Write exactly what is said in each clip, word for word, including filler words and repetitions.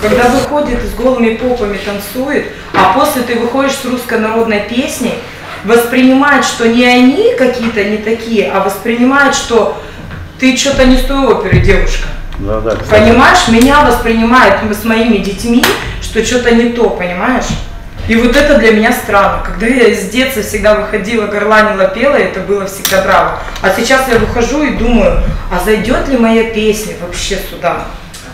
Когда выходит и с голыми попами танцует, а после ты выходишь с русской народной песней, воспринимают, что не они какие-то не такие, а воспринимают, что ты что-то не с той оперы, девушка. Да, да, понимаешь, меня воспринимают с моими детьми, что что-то не то, понимаешь? И вот это для меня странно. Когда я с детства всегда выходила, горланила, пела, это было всегда браво. А сейчас я выхожу и думаю, а зайдет ли моя песня вообще сюда?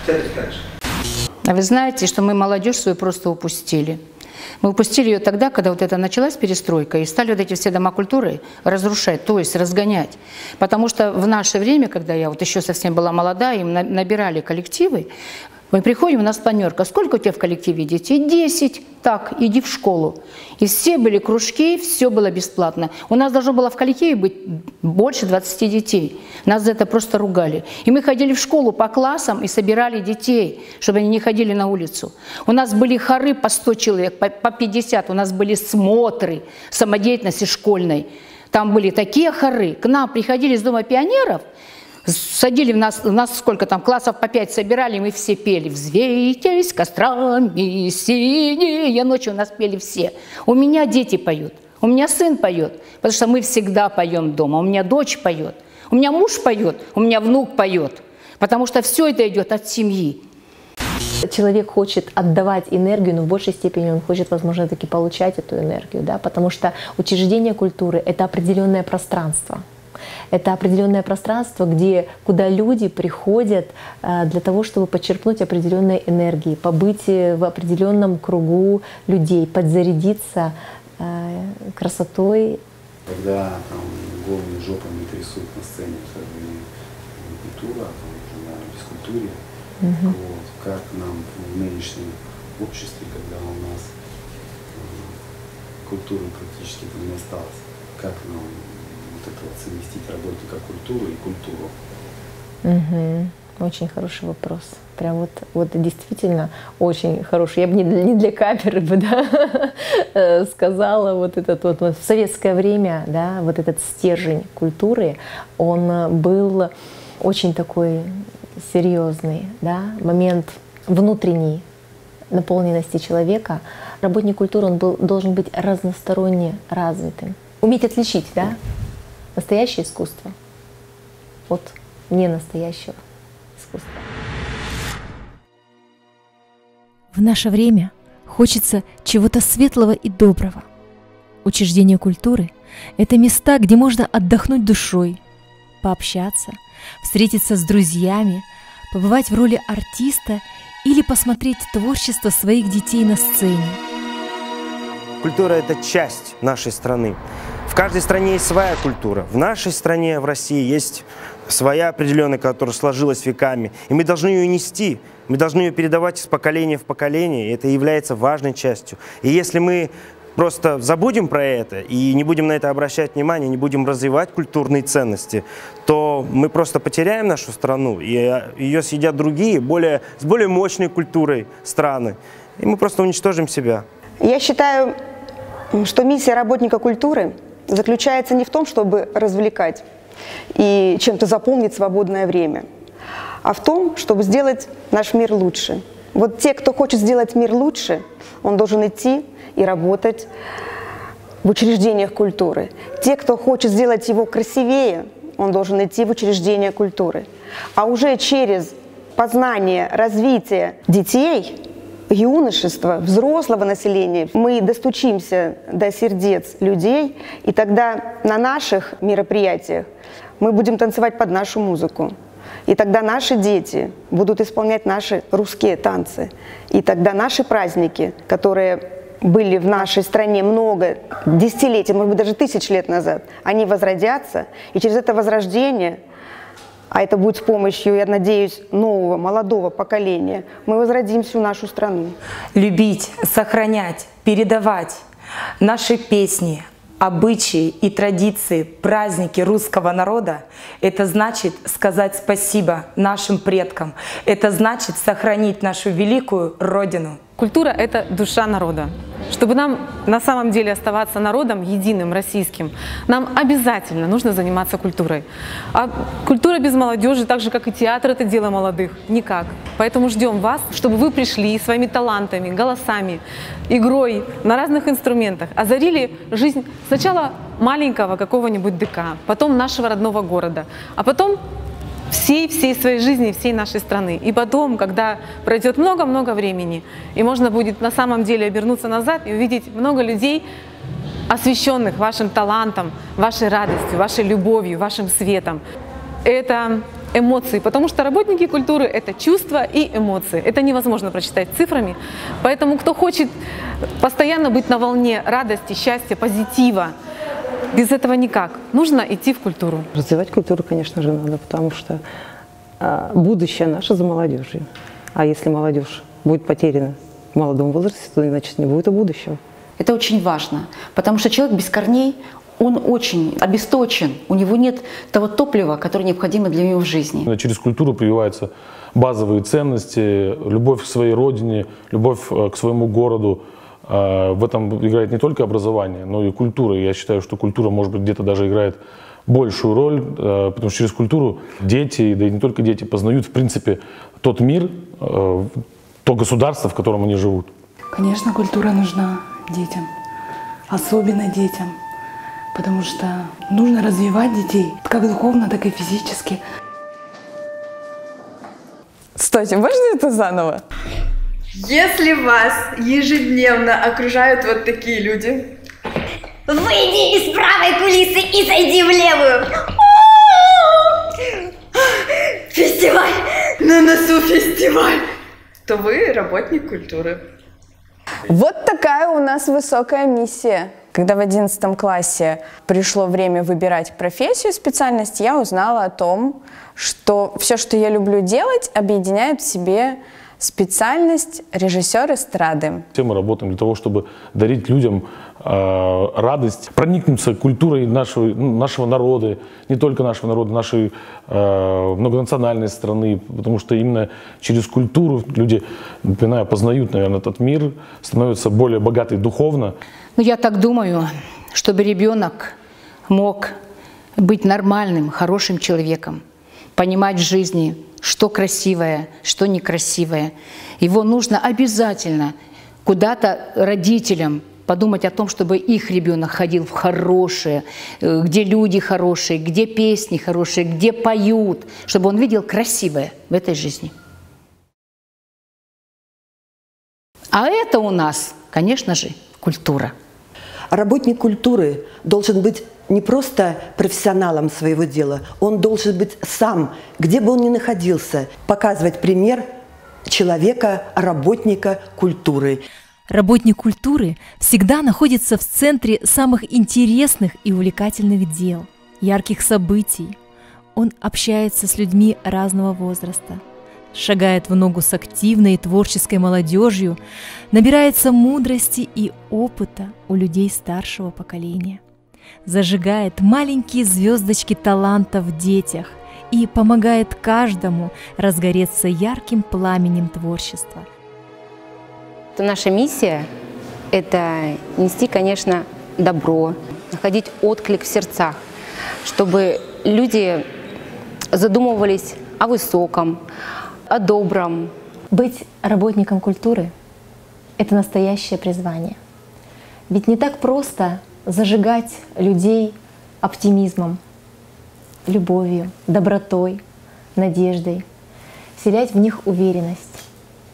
А вы знаете, что мы молодежь свою просто упустили. Мы упустили ее тогда, когда вот это началась перестройка, и стали вот эти все дома культуры разрушать, то есть разгонять. Потому что в наше время, когда я вот еще совсем была молодая, им набирали коллективы, мы приходим, у нас планерка. Сколько у тебя в коллективе детей? Десять. Так, иди в школу. И все были кружки, все было бесплатно. У нас должно было в коллективе быть больше двадцати детей. Нас за это просто ругали. И мы ходили в школу по классам и собирали детей, чтобы они не ходили на улицу. У нас были хоры по сто человек, по пятьдесят. У нас были смотры самодеятельности школьной. Там были такие хоры. К нам приходили из Дома пионеров, садили в нас, у нас сколько там, классов по пять собирали, мы все пели. «Взвейтесь кострами синие ночи», у нас пели все. У меня дети поют, у меня сын поет, потому что мы всегда поем дома. У меня дочь поет, у меня муж поет, у меня внук поет, потому что все это идет от семьи. Человек хочет отдавать энергию, но в большей степени он хочет, возможно, таки получать эту энергию, да, потому что учреждение культуры – это определенное пространство. Это определенное пространство, где, куда люди приходят э, для того, чтобы почерпнуть определенной энергии, побыть в определенном кругу людей, подзарядиться э, красотой. Когда там голыми жопами трясут на сцене, как бы, культура, там, уже на физкультуре, угу. Вот, как нам в нынешнем обществе, когда у нас э, культуры практически там не осталось, как нам вот это вот совместить работника культуры и культуру? Угу. Очень хороший вопрос. Прям вот, вот действительно очень хороший. Я бы не для, не для камеры бы, да, сказала, вот этот вот, вот в советское время, да, вот этот стержень культуры, он был очень такой серьезный, да, момент внутренней наполненности человека. Работник культуры, он был, должен быть разносторонне развитым. Уметь отличить, да, настоящее искусство от ненастоящего искусства. В наше время хочется чего-то светлого и доброго. Учреждение культуры – это места, где можно отдохнуть душой, пообщаться, встретиться с друзьями, побывать в роли артиста или посмотреть творчество своих детей на сцене. Культура – это часть нашей страны. В каждой стране есть своя культура. В нашей стране, в России, есть своя определенная, которая сложилась веками. И мы должны ее нести, мы должны ее передавать из поколения в поколение. И это является важной частью. И если мы просто забудем про это и не будем на это обращать внимание, не будем развивать культурные ценности, то мы просто потеряем нашу страну, и ее съедят другие, более, с более мощной культурой страны. И мы просто уничтожим себя. Я считаю, что миссия работника культуры заключается не в том, чтобы развлекать и чем-то заполнить свободное время, а в том, чтобы сделать наш мир лучше. Вот те, кто хочет сделать мир лучше, он должен идти и работать в учреждениях культуры. Те, кто хочет сделать его красивее, он должен идти в учреждения культуры. А уже через познание, развитие детей, юношества, взрослого населения, мы достучимся до сердец людей, и тогда на наших мероприятиях мы будем танцевать под нашу музыку. И тогда наши дети будут исполнять наши русские танцы. И тогда наши праздники, которые были в нашей стране много десятилетий, может быть, даже тысяч лет назад, они возродятся, и через это возрождение, а это будет с помощью, я надеюсь, нового, молодого поколения, мы возродим всю нашу страну. Любить, сохранять, передавать наши песни, обычаи и традиции, праздники русского народа – это значит сказать спасибо нашим предкам. Это значит сохранить нашу великую Родину. Культура – это душа народа. Чтобы нам на самом деле оставаться народом единым, российским, нам обязательно нужно заниматься культурой. А культура без молодежи, так же как и театр, это дело молодых, никак. Поэтому ждем вас, чтобы вы пришли своими талантами, голосами, игрой на разных инструментах, озарили жизнь сначала маленького какого-нибудь ДК, потом нашего родного города, а потом всей, всей своей жизни, всей нашей страны. И потом, когда пройдет много-много времени, и можно будет на самом деле обернуться назад и увидеть много людей, освященных вашим талантом, вашей радостью, вашей любовью, вашим светом. Это эмоции, потому что работники культуры — это чувства и эмоции. Это невозможно прочитать цифрами. Поэтому кто хочет постоянно быть на волне радости, счастья, позитива, без этого никак. Нужно идти в культуру. Развивать культуру, конечно же, надо, потому что а, будущее наше за молодежью. А если молодежь будет потеряна в молодом возрасте, то значит не будет и будущего. Это очень важно, потому что человек без корней, он очень обесточен, у него нет того топлива, которое необходимо для него в жизни. Через культуру прививаются базовые ценности, любовь к своей родине, любовь к своему городу. В этом играет не только образование, но и культура. И я считаю, что культура, может быть, где-то даже играет большую роль, потому что через культуру дети, да и не только дети, познают, в принципе, тот мир, то государство, в котором они живут. Конечно, культура нужна детям, особенно детям, потому что нужно развивать детей, как духовно, так и физически. Стойте, можно это заново? Если вас ежедневно окружают вот такие люди, выйди из правой кулисы и зайди в левую. Фестиваль! На носу фестиваль! То вы работник культуры. Вот такая у нас высокая миссия. Когда в одиннадцатом классе пришло время выбирать профессию, специальность, я узнала о том, что все, что я люблю делать, объединяет в себе специальность режиссер эстрады. Все мы работаем для того, чтобы дарить людям э, радость, проникнуться культурой нашего, ну, нашего народа, не только нашего народа, нашей э, многонациональной страны, потому что именно через культуру люди, напоминаю, познают, наверное, этот мир, становятся более богаты духовно. Ну, я так думаю, чтобы ребенок мог быть нормальным, хорошим человеком, понимать в жизни, что красивое, что некрасивое. Его нужно обязательно куда-то родителям подумать о том, чтобы их ребенок ходил в хорошее, где люди хорошие, где песни хорошие, где поют, чтобы он видел красивое в этой жизни. А это у нас, конечно же, культура. Работник культуры должен быть не просто профессионалом своего дела, он должен быть сам, где бы он ни находился, показывать пример человека, работника культуры. Работник культуры всегда находится в центре самых интересных и увлекательных дел, ярких событий. Он общается с людьми разного возраста, шагает в ногу с активной и творческой молодежью, набирается мудрости и опыта у людей старшего поколения, зажигает маленькие звездочки таланта в детях и помогает каждому разгореться ярким пламенем творчества. Наша миссия – это нести, конечно, добро, находить отклик в сердцах, чтобы люди задумывались о высоком, о добром. Быть работником культуры – это настоящее призвание. Ведь не так просто зажигать людей оптимизмом, любовью, добротой, надеждой, вселять в них уверенность.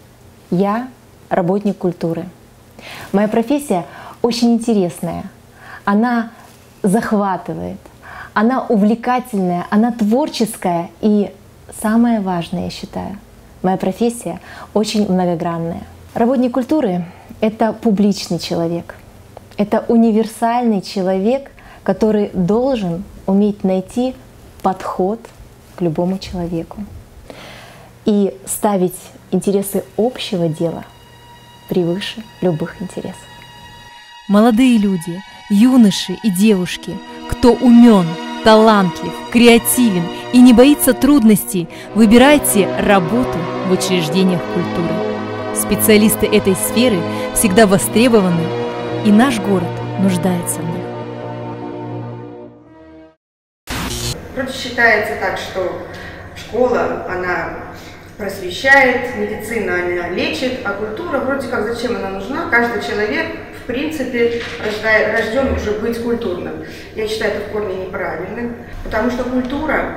Я работник культуры. Моя профессия очень интересная. Она захватывает, она увлекательная, она творческая и, самое важное, я считаю, моя профессия очень многогранная. Работник культуры — это публичный человек, это универсальный человек, который должен уметь найти подход к любому человеку и ставить интересы общего дела превыше любых интересов. Молодые люди, юноши и девушки, кто умен, талантлив, креативен и не боится трудностей, выбирайте работу в учреждениях культуры. Специалисты этой сферы всегда востребованы и наш город нуждается в них. Вроде считается так, что школа, она просвещает, медицина, она лечит, а культура, вроде как, зачем она нужна? Каждый человек, в принципе, рождает, рожден уже быть культурным. Я считаю это в корне неправильным, потому что культура,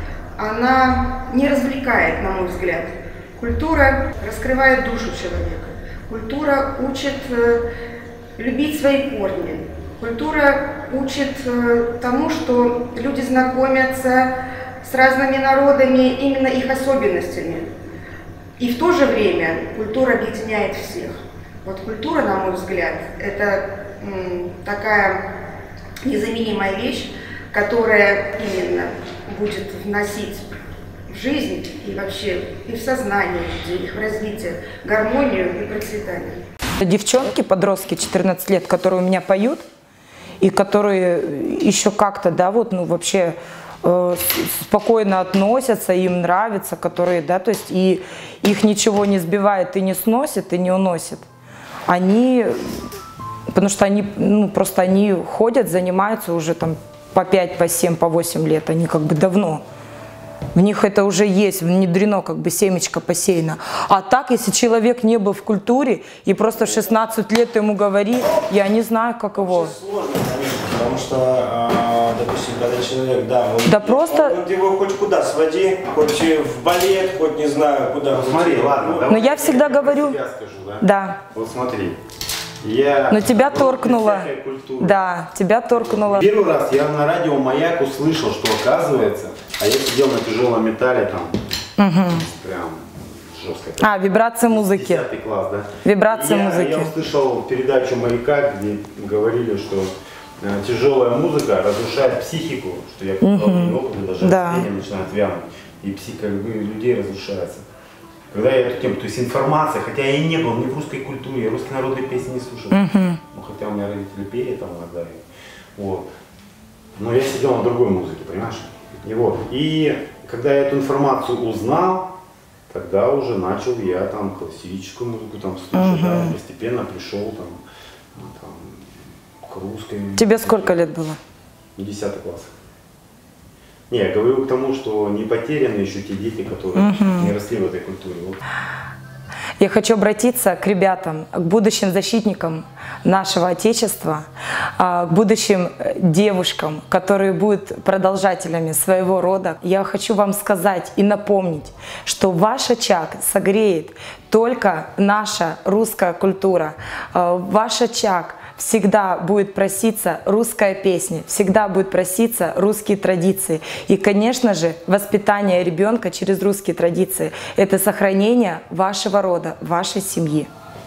она не развлекает, на мой взгляд. Культура раскрывает душу человека. Культура учит э, любить свои корни. Культура учит э, тому, что люди знакомятся с разными народами, именно их особенностями. И в то же время культура объединяет всех. Вот культура, на мой взгляд, это м, такая незаменимая вещь, которая именно будет вносить в жизнь и вообще и в сознание людей, их в развитие, гармонию и процветание. Девчонки, подростки, четырнадцать лет, которые у меня поют, и которые еще как-то, да, вот, ну, вообще э, спокойно относятся, им нравится, которые, да, то есть и их ничего не сбивает и не сносит, и не уносит. Они, потому что они, ну, просто они ходят, занимаются уже там по пять, по семь, по восемь лет, они как бы давно. В них это уже есть, внедрено, как бы семечко посеяно. А так, если человек не был в культуре, и просто в шестнадцать лет ему говори, я не знаю, как его. Сложно, конечно, потому что, допустим, когда человек, да, он, да просто... он, он его хоть куда своди, хоть в балет, хоть не знаю, куда. Ну, смотри, ладно. Но я всегда говорю... Я скажу, да? Да. Вот смотри. Я Но тебя торкнуло. Да, тебя торкнуло. Первый раз я на радио «Маяк» услышал, что оказывается, а я сидел на тяжелом металле там, угу. Прям жестко. А, вибрация музыки. десятый класс, да? Вибрация я, музыки. Я услышал передачу «Маяка», где говорили, что э, тяжелая музыка разрушает психику, что я попал в опыт, даже да. начинает вянуть, и психика людей разрушается. Когда я эту тему, то есть информация, хотя я и не был ни в русской культуре, я русские народные песни не слушал, uh-huh. ну, хотя у меня родители пели там иногда, вот. Но я сидел на другой музыке, понимаешь? И, вот. И когда я эту информацию узнал, тогда уже начал я там классическую музыку там слушать, uh-huh. да, постепенно пришел там, там к русской. Тебе сколько лет было? Десятый класс. Не, я говорю к тому, что не потеряны еще те дети, которые угу. не росли в этой культуре. Вот. Я хочу обратиться к ребятам, к будущим защитникам нашего Отечества, к будущим девушкам, которые будут продолжателями своего рода. Я хочу вам сказать и напомнить, что ваш очаг согреет только наша русская культура. Ваш очаг всегда будет проситься русская песня, всегда будет проситься русские традиции. И, конечно же, воспитание ребенка через русские традиции – это сохранение вашего рода, вашей семьи.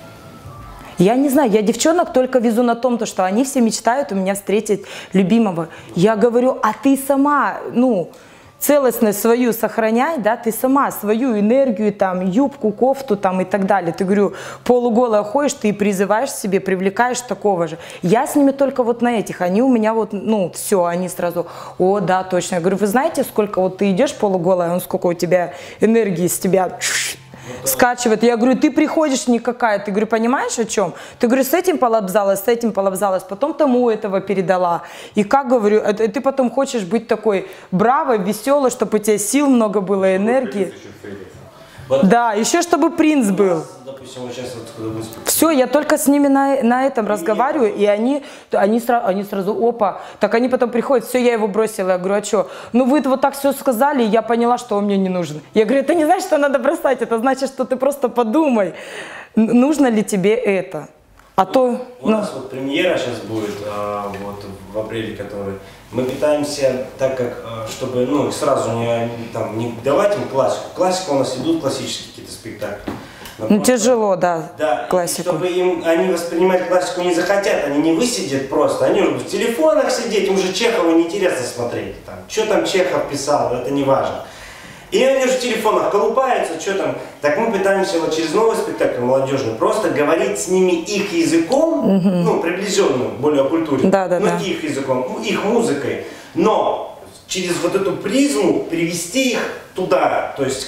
Я не знаю, я девчонок только везу на том, что они все мечтают у меня встретить любимого. Я говорю, а ты сама, ну, целостность свою сохраняй, да, ты сама свою энергию, там, юбку, кофту, там, и так далее. Ты, говорю, полуголая ходишь, ты призываешь себе, привлекаешь такого же. Я с ними только вот на этих, они у меня вот, ну, все, они сразу, о, да, точно. Я говорю, вы знаете, сколько вот ты идешь полуголая, он сколько у тебя энергии с тебя скачивает. Я говорю, ты приходишь никакая. Ты, говорю, понимаешь о чем? Ты, говорю, с этим полобзалась, с этим полобзалась, потом тому этого передала. И как, говорю, ты потом хочешь быть такой бравой, веселой, чтобы у тебя сил много было, энергии. Вот. Да, еще чтобы принц был. Допустим, вот сейчас вот, все, я только с ними на, на этом разговариваю, и они, они, сразу, они сразу, опа, так они потом приходят, все, я его бросила. Я говорю, а что? Ну вы вот так все сказали, и я поняла, что он мне не нужен. Я говорю, это не значит, что надо бросать, это значит, что ты просто подумай, нужно ли тебе это. А то, у ну... нас вот премьера сейчас будет, а, вот в апреле, который мы пытаемся, так как, чтобы, ну, сразу не, там, не давать им классику. Классика у нас идут классические какие-то спектакли. Но ну, просто, тяжело, да, да, классику. Чтобы им, они воспринимать классику не захотят, они не высидят просто, они уже в телефонах сидеть, им уже Чехова неинтересно смотреть. Там, что там Чехов писал, это не важно. И они уже в телефонах колупаются, что там. Так мы пытаемся вот через новый спектакль молодежный просто говорить с ними их языком, угу. ну, приближенным, более культурным, да, да, но да. их языком, их музыкой, но через вот эту призму перевести их туда, то есть к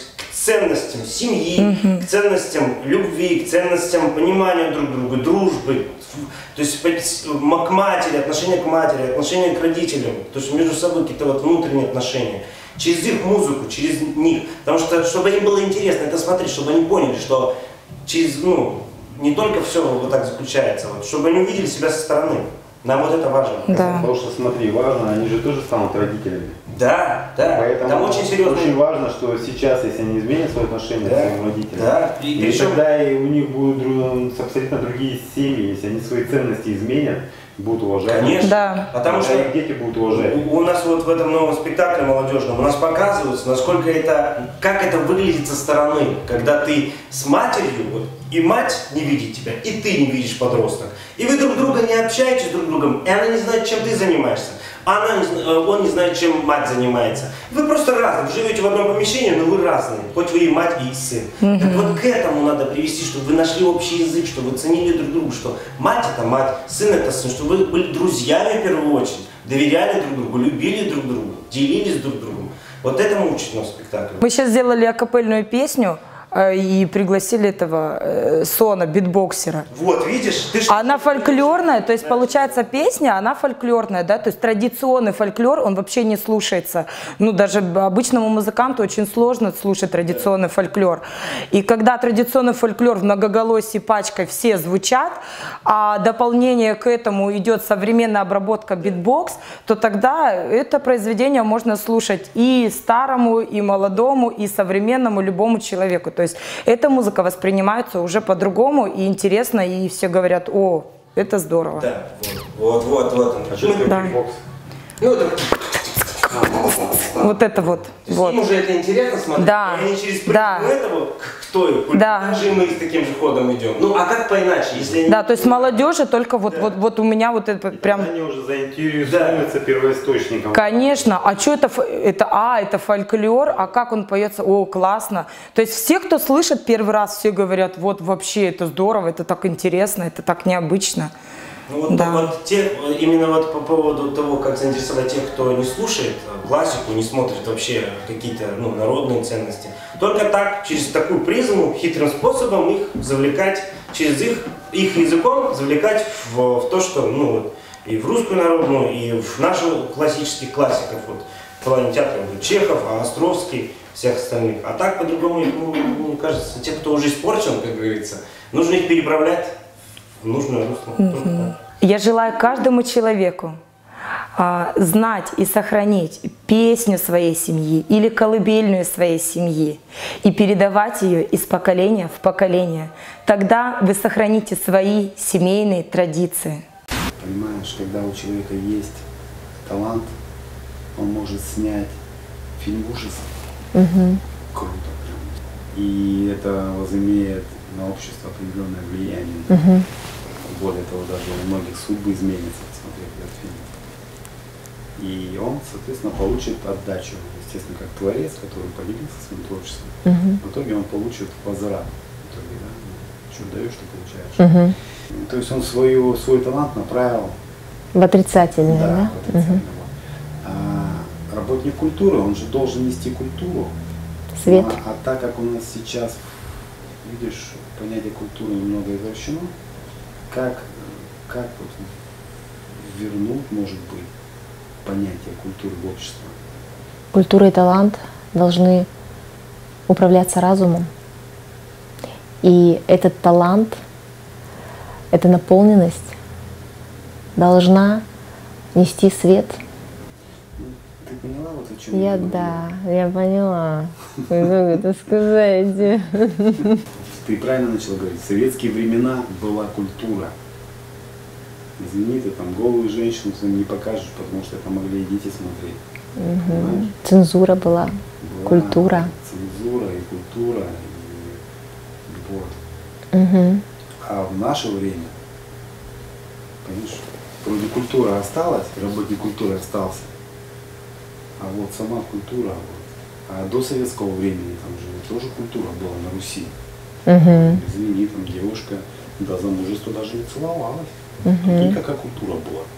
ценностям семьи, mm-hmm. к ценностям любви, к ценностям понимания друг друга, дружбы, то есть к матери, отношения к матери, отношения к родителям, то есть между собой какие-то вот внутренние отношения. Через их музыку, через них. Потому что, чтобы им было интересно это смотреть, чтобы они поняли, что через, ну, не только все вот так заключается, вот, чтобы они увидели себя со стороны. Нам вот это важно. Да. Потому что, смотри, важно, они же тоже станут родителями. Да, да. Поэтому там очень серьезно. Очень важно, что сейчас, если они изменят свои отношения да, к своим родителям, да. и, и причем... тогда и у них будут абсолютно другие семьи, если они свои ценности изменят, будут уважать. Конечно. Да. Потому что их дети будут уважать. У, у нас вот в этом новом спектакле молодежном у нас показывается, насколько это, как это выглядит со стороны, когда ты с матерью, вот, и мать не видит тебя, и ты не видишь подросток. И вы друг друга не общаетесь друг с другом, и она не знает, чем ты занимаешься. Она не, он не знает, чем мать занимается. Вы просто разные, вы живете в одном помещении, но вы разные, хоть вы и мать, и сын. Mm-hmm. Так вот к этому надо привести, чтобы вы нашли общий язык, чтобы вы ценили друг друга, что мать это мать, сын это сын, чтобы вы были друзьями в первую очередь, доверяли друг другу, любили друг друга, делились друг другом. Вот этому учит нас спектакль. Мы сейчас сделали акапельную песню и пригласили этого э, Сона, битбоксера. Вот, видишь? Ты она фольклорная, то есть получается песня, она фольклорная, да, то есть традиционный фольклор, он вообще не слушается. Ну, даже обычному музыканту очень сложно слушать традиционный фольклор. И когда традиционный фольклор в многоголосии пачкой все звучат, а дополнение к этому идет современная обработка битбокс, то тогда это произведение можно слушать и старому, и молодому, и современному, любому человеку. То есть эта музыка воспринимается уже по-другому и интересно, и все говорят: о, это здорово. Да, вот, вот, вот. вот. А что такое да. битбокс? Ну, это... Вот это вот. вот. Им уже это интересно смотреть, да. и они через призму да. этого, кто их, да. даже мы с таким же ходом идем. Ну, а как поиначе, если они... Да, то есть молодежи только вот, да. вот, вот у меня вот это и прям... они уже заинтересуются да. первоисточником. Конечно, а что это, это, а, это фольклор, а как он поется, о, классно. То есть все, кто слышит первый раз, все говорят: вот вообще это здорово, это так интересно, это так необычно. Ну, вот, да. вот те, именно вот по поводу того, как заинтересовать тех, кто не слушает классику, не смотрит вообще какие-то ну, народные ценности, только так, через такую призму, хитрым способом их завлекать, через их, их языком завлекать в, в то, что ну, вот, и в русскую народную, и в наших классических классиков, вот, в плане театра, вот, Чехов, Островский, всех остальных. А так по-другому, ну, мне кажется, те, кто уже испорчен, как говорится, нужно их переправлять в нужное русло. Mm-hmm. Я желаю каждому человеку а, знать и сохранить песню своей семьи или колыбельную своей семьи и передавать ее из поколения в поколение. Тогда вы сохраните свои семейные традиции. Понимаешь, когда у человека есть талант, он может снять фильм ужасов. Mm-hmm. Круто прям. И это возымеет на общество определенное влияние. Mm-hmm. Более того, даже у многих судьбы изменится, посмотрев этот фильм. И он, соответственно, получит отдачу, естественно, как творец, который поделился своим творчеством. Uh-huh. В итоге он получит возврат. В итоге, да, что даешь, что получаешь. Uh-huh. То есть он свою, свой талант направил в отрицательное, да? Да, в отрицательное. Uh-huh. А работник культуры, он же должен нести культуру. Свет. А, а так как у нас сейчас, видишь, понятие культуры немного извращено, Как, как вот вернуть, может быть, понятие культуры в общество? Культура и талант должны управляться разумом. И этот талант, эта наполненность должна нести свет. Ты поняла, вот о чем я? Я да, я поняла. Как это сказать? Ты правильно начала говорить, в советские времена была культура. Извини, ты там голую женщину не покажешь, потому что это могли и дети смотреть. Угу. Цензура была, была, культура. Цензура и культура, и вот. Угу. А в наше время, понимаешь, вроде культура осталась, работник культуры остался, а вот сама культура, вот. А до советского времени там же тоже культура была на Руси. Угу. Извини, там девушка до замужества даже не целовалась. Угу. Тут какая культура была.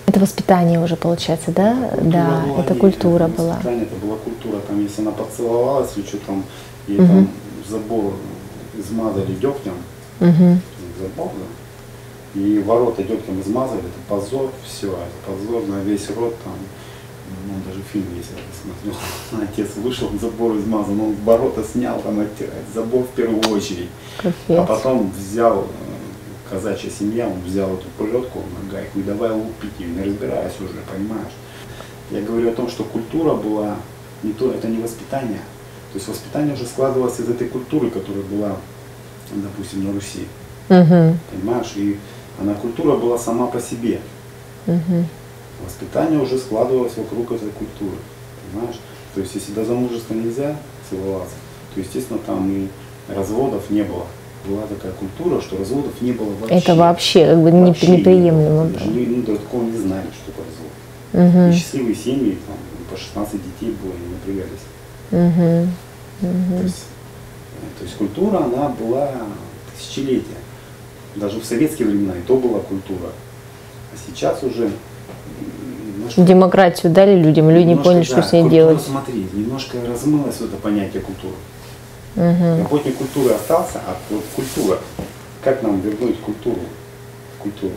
Это воспитание уже получается, да? Культура да, была, это нет, культура это была. Воспитание, это была культура, там, если она поцеловалась, или что там, и Угу. там забор измазали дегтем, Угу. забор, да? И ворота дегтем измазали, это позор, все, это позор на весь род, там, ну, даже фильм есть, я посмотрел, отец вышел, забор измазан, он ворота снял, там, оттирать, забор в первую очередь. Капец. А потом взял, казачья семья, он взял эту плетку на гайку и давай лупить ее, не разбираясь уже, понимаешь. Я говорю о том, что культура была, не то, это не воспитание. То есть воспитание уже складывалось из этой культуры, которая была, допустим, на Руси. Угу. Понимаешь, и она культура была сама по себе. Угу. Воспитание уже складывалось вокруг этой культуры. Понимаешь? То есть если до замужества нельзя целоваться, то, естественно, там и разводов не было. Была такая культура, что разводов не было вообще. Это вообще как бы не- Вообще неприемлемо не было. было. Даже, ну, до такого не знали, что такое развод. Мгм. И счастливые семьи, там, по шестнадцать детей было, и напрягались. Угу. То Угу. есть, э, то есть культура, она была тысячелетия. Даже в советские времена и то была культура. А сейчас уже м, немножко, Демократию дали людям, люди не немножко, поняли, что да, с ней культура, делать. Смотри, немножко размылось это понятие культуры. Угу. Работник культуры остался, а вот культура, как нам вернуть культуру? Культуру.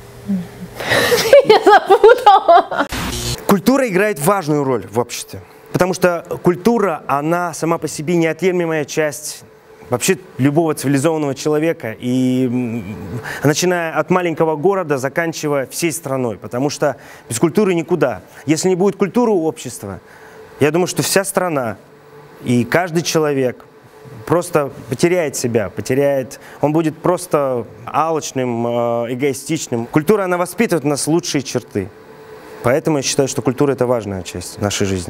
Я запутала. Культура играет важную роль в обществе, потому что культура, она сама по себе неотъемлемая часть вообще любого цивилизованного человека, и м, начиная от маленького города, заканчивая всей страной, потому что без культуры никуда. Если не будет культуры у общества, я думаю, что вся страна и каждый человек просто потеряет себя, потеряет, он будет просто алчным, э, эгоистичным. Культура, она воспитывает в нас лучшие черты. Поэтому я считаю, что культура – это важная часть нашей жизни.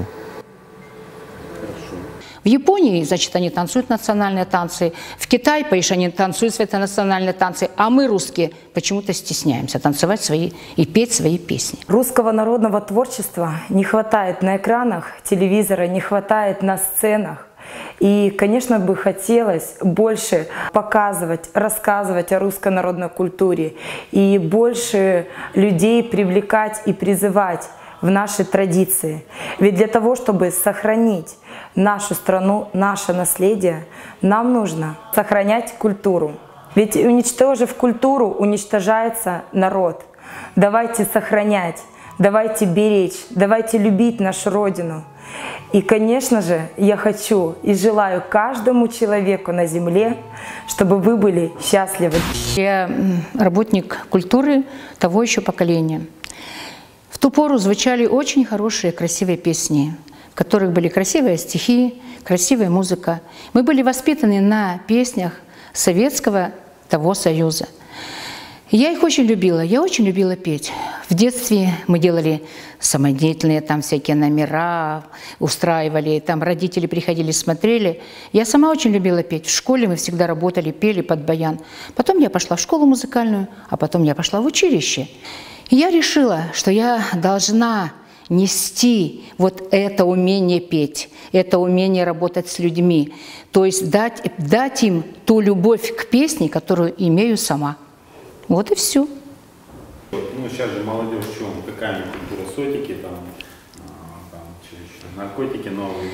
В Японии, значит, они танцуют национальные танцы. В Китае, понимаешь, они танцуют свои национальные танцы. А мы, русские, почему-то стесняемся танцевать свои и петь свои песни. Русского народного творчества не хватает на экранах телевизора, не хватает на сценах. И, конечно, бы хотелось больше показывать, рассказывать о русской народной культуре и больше людей привлекать и призывать в наши традиции. Ведь для того, чтобы сохранить нашу страну, наше наследие, нам нужно сохранять культуру. Ведь уничтожив культуру, уничтожается народ. Давайте сохранять, давайте беречь, давайте любить нашу Родину. И, конечно же, я хочу и желаю каждому человеку на земле, чтобы вы были счастливы. Я работник культуры того еще поколения. В ту пору звучали очень хорошие, красивые песни, в которых были красивые стихи, красивая музыка. Мы были воспитаны на песнях Советского того Союза. Я их очень любила, я очень любила петь. В детстве мы делали самодеятельные там всякие номера, устраивали, там родители приходили, смотрели. Я сама очень любила петь. В школе мы всегда работали, пели под баян. Потом я пошла в школу музыкальную, а потом я пошла в училище. И я решила, что я должна нести вот это умение петь, это умение работать с людьми, то есть дать, дать им ту любовь к песне, которую имею сама. Вот и все. Ну, сейчас же молодежь, что, какая культура, сотики, там, а, там что еще, наркотики новые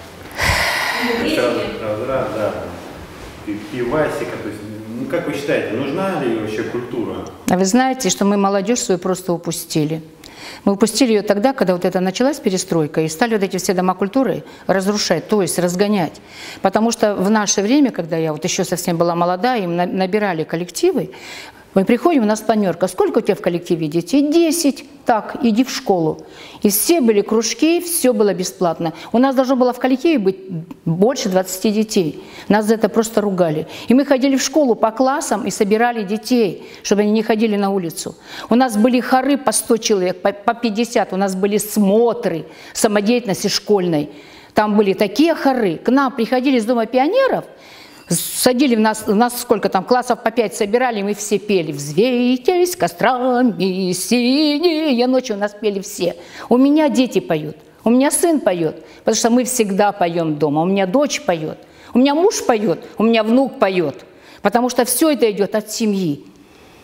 виды. Сразу разраз, да, пивасика, то есть, ну, как вы считаете, нужна ли вообще культура? А вы знаете, что мы молодежь свою просто упустили. Мы упустили ее тогда, когда вот это началась перестройка, и стали вот эти все дома культуры разрушать, то есть разгонять. Потому что в наше время, когда я вот еще совсем была молодая, им набирали коллективы, мы приходим, у нас планерка. Сколько у тебя в коллективе детей? Десять. Так, иди в школу. И все были кружки, все было бесплатно. У нас должно было в коллективе быть больше двадцати детей. Нас за это просто ругали. И мы ходили в школу по классам и собирали детей, чтобы они не ходили на улицу. У нас были хоры по сто человек, по пятьдесят. У нас были смотры самодеятельности школьной. Там были такие хоры. К нам приходили из Дома пионеров, садили в нас, у нас сколько там, классов по пять собирали, мы все пели. «Взвейтесь кострами синие ночи», у нас пели все. У меня дети поют, у меня сын поет, потому что мы всегда поем дома. У меня дочь поет, у меня муж поет, у меня внук поет, потому что все это идет от семьи.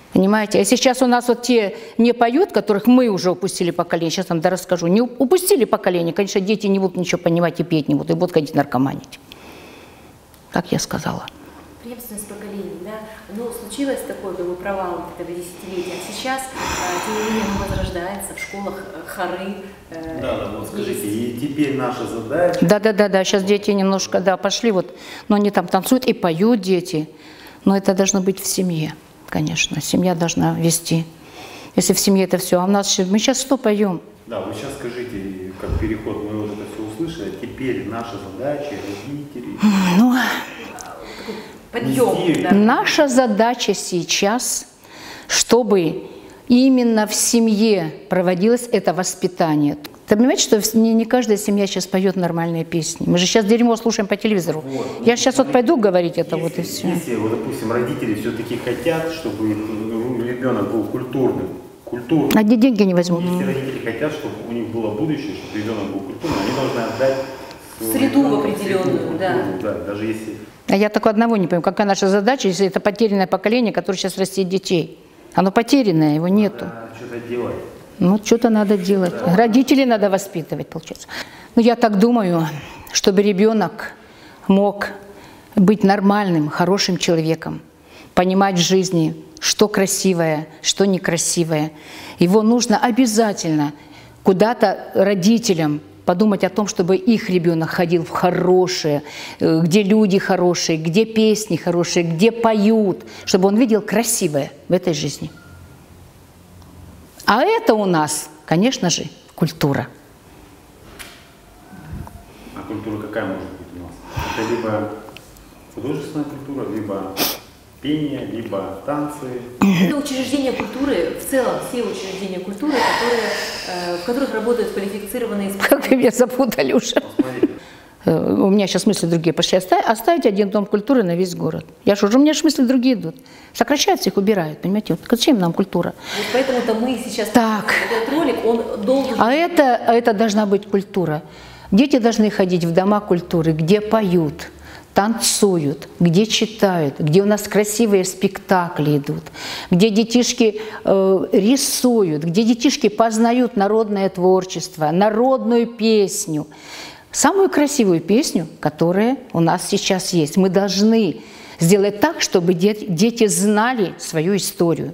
Понимаете? А сейчас у нас вот те не поют, которых мы уже упустили поколение, сейчас вам да расскажу, не упустили поколение, конечно, дети не будут ничего понимать и петь не будут, и будут ходить наркоманить. Так я сказала. Преемственность поколений, да? Ну, случилось такое, как бы, провал этого десятилетия. А сейчас, тем не менее, он возрождается в школах, хоры. Э, да, да, вот скажите, и теперь наша задача... Да, да, да, да, сейчас дети немножко, да, пошли, вот, но они там танцуют и поют дети, но это должно быть в семье, конечно, семья должна вести. Если в семье это все, а у нас, мы сейчас что поем? Да, вы сейчас скажите, как переход, мы уже это все услышали, теперь наша задача, родители... Ну, подъем, да. Наша задача сейчас, чтобы именно в семье проводилось это воспитание. Ты понимаете, что не, не каждая семья сейчас поет нормальные песни. Мы же сейчас дерьмо слушаем по телевизору. Вот. Я сейчас вот пойду говорить это если, вот и все. Если, вот, допустим, родители все-таки хотят, чтобы ребенок был культурным, культурным. А где деньги не возьмут? Если родители хотят, чтобы у них было будущее, чтобы ребенок был культурным, они должны отдать среду в определенную, да. да. Даже если... А я только одного не понимаю, какая наша задача, если это потерянное поколение, которое сейчас растит детей. Оно потерянное, его нету. Надо что-то делать. Ну, что-то надо делать. Да. Родителей надо воспитывать, получается. Ну, я так думаю, чтобы ребенок мог быть нормальным, хорошим человеком, понимать в жизни, что красивое, что некрасивое. Его нужно обязательно куда-то родителям подумать о том, чтобы их ребенок ходил в хорошее, где люди хорошие, где песни хорошие, где поют, чтобы он видел красивое в этой жизни. А это у нас, конечно же, культура. А культура какая может быть у нас? Это либо художественная культура, либо пение, либо танцы. Это учреждения культуры, в целом все учреждения культуры, которые, э, в которых работают квалифицированные специалисты. Как вы меня запутали уже. У меня сейчас мысли другие пошли. Оставить один дом культуры на весь город. Я что же, у меня же мысли другие идут. Сокращаются, их убирают, понимаете? Вот зачем нам культура? Вот поэтому-то мы сейчас... Так. Этот ролик, он должен... А это, а это должна быть культура. Дети должны ходить в дома культуры, где поют, танцуют, где читают, где у нас красивые спектакли идут, где детишки э, рисуют, где детишки познают народное творчество, народную песню. Самую красивую песню, которая у нас сейчас есть. Мы должны сделать так, чтобы дети, дети знали свою историю.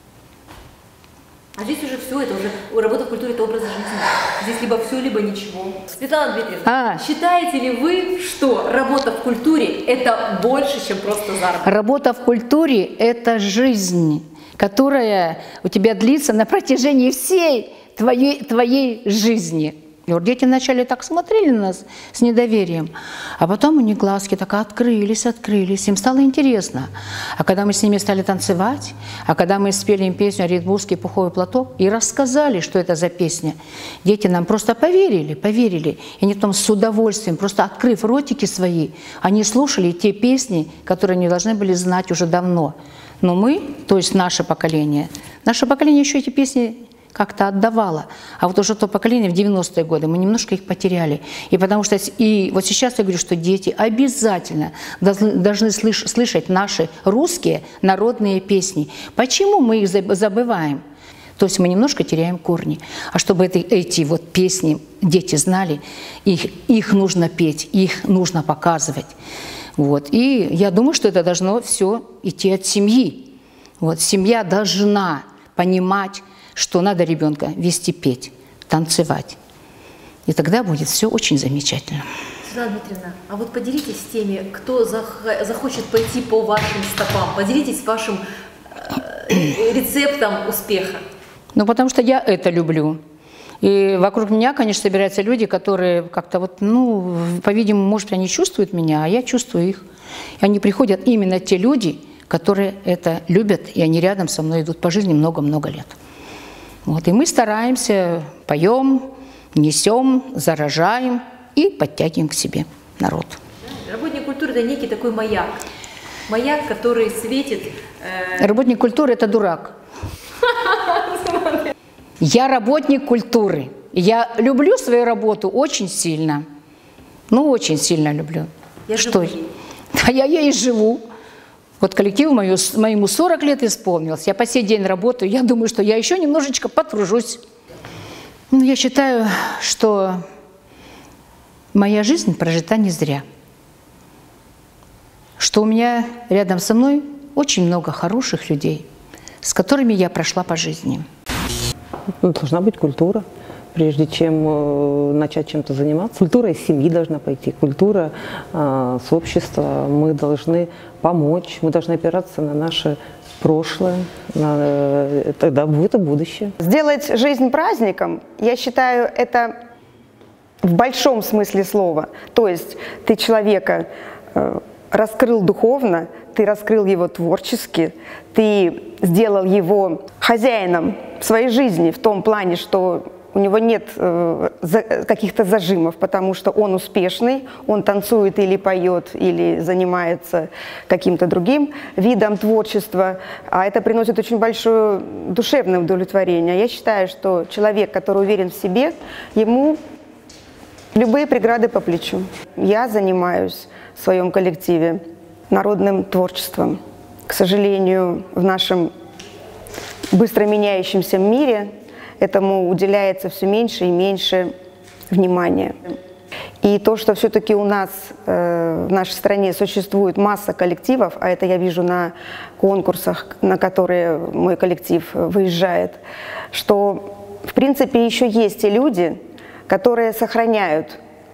А здесь уже все, это уже работа в культуре, это образ жизни. Здесь либо все, либо ничего. Светлана Дмитриевна, а. считаете ли вы, что работа в культуре – это больше, чем просто заработок? Работа в культуре – это жизнь, которая у тебя длится на протяжении всей твоей, твоей жизни. И вот дети вначале так смотрели на нас с недоверием, а потом у них глазки так открылись, открылись, им стало интересно. А когда мы с ними стали танцевать, а когда мы спели им песню «Оренбургский пуховый платок» и рассказали, что это за песня, дети нам просто поверили, поверили. И они потом с удовольствием, просто открыв ротики свои, они слушали те песни, которые они должны были знать уже давно. Но мы, то есть наше поколение, наше поколение еще эти песни как-то отдавала. А вот уже то поколение в девяностые годы, мы немножко их потеряли. И потому что и вот сейчас я говорю, что дети обязательно должны, должны слыш, слышать наши русские народные песни. Почему мы их забываем? То есть мы немножко теряем корни. А чтобы это, эти вот песни дети знали, их, их нужно петь, их нужно показывать. Вот. И я думаю, что это должно все идти от семьи. Вот. Семья должна понимать, что надо ребенка вести петь, танцевать. И тогда будет все очень замечательно. Светлана Дмитриевна, а вот поделитесь с теми, кто зах захочет пойти по вашим стопам, поделитесь вашим э, рецептом успеха. Ну, потому что я это люблю. И вокруг меня, конечно, собираются люди, которые как-то вот, ну, по-видимому, может, они чувствуют меня, а я чувствую их. И они приходят именно те люди, которые это любят, и они рядом со мной идут по жизни много-много лет. Вот, и мы стараемся, поем, несем, заражаем и подтягиваем к себе народ. Работник культуры – это некий такой маяк. Маяк, который светит… Э... Работник культуры – это дурак. Я работник культуры. Я люблю свою работу очень сильно. Ну, очень сильно люблю. Я Что? А я ей живу. Вот коллективу мою, моему сорок лет исполнилось. Я по сей день работаю. Я думаю, что я еще немножечко потружусь. Ну, я считаю, что моя жизнь прожита не зря. Что у меня рядом со мной очень много хороших людей, с которыми я прошла по жизни. Должна быть культура, прежде чем э, начать чем-то заниматься. Культура из семьи должна пойти, культура э, с общества. Мы должны помочь, мы должны опираться на наше прошлое, на, э, тогда будет и будущее. Сделать жизнь праздником, я считаю, это в большом смысле слова. То есть ты человека э, раскрыл духовно, ты раскрыл его творчески, ты сделал его хозяином своей жизни в том плане, что у него нет э, за, каких-то зажимов, потому что он успешный, он танцует или поет, или занимается каким-то другим видом творчества, а это приносит очень большое душевное удовлетворение. Я считаю, что человек, который уверен в себе, ему любые преграды по плечу. Я занимаюсь в своем коллективе народным творчеством. К сожалению, в нашем быстро меняющемся мире этому уделяется все меньше и меньше внимания. И то, что все-таки у нас э, в нашей стране существует масса коллективов, а это я вижу на конкурсах, на которые мой коллектив выезжает, что в принципе еще есть те люди, которые сохраняют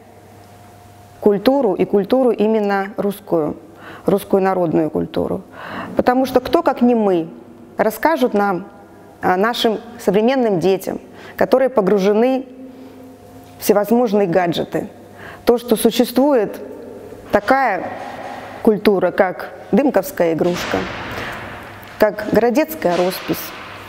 культуру, и культуру именно русскую, русскую народную культуру. Потому что кто, как не мы, расскажут нам, нашим современным детям, которые погружены в всевозможные гаджеты, то, что существует такая культура, как дымковская игрушка, как городецкая роспись,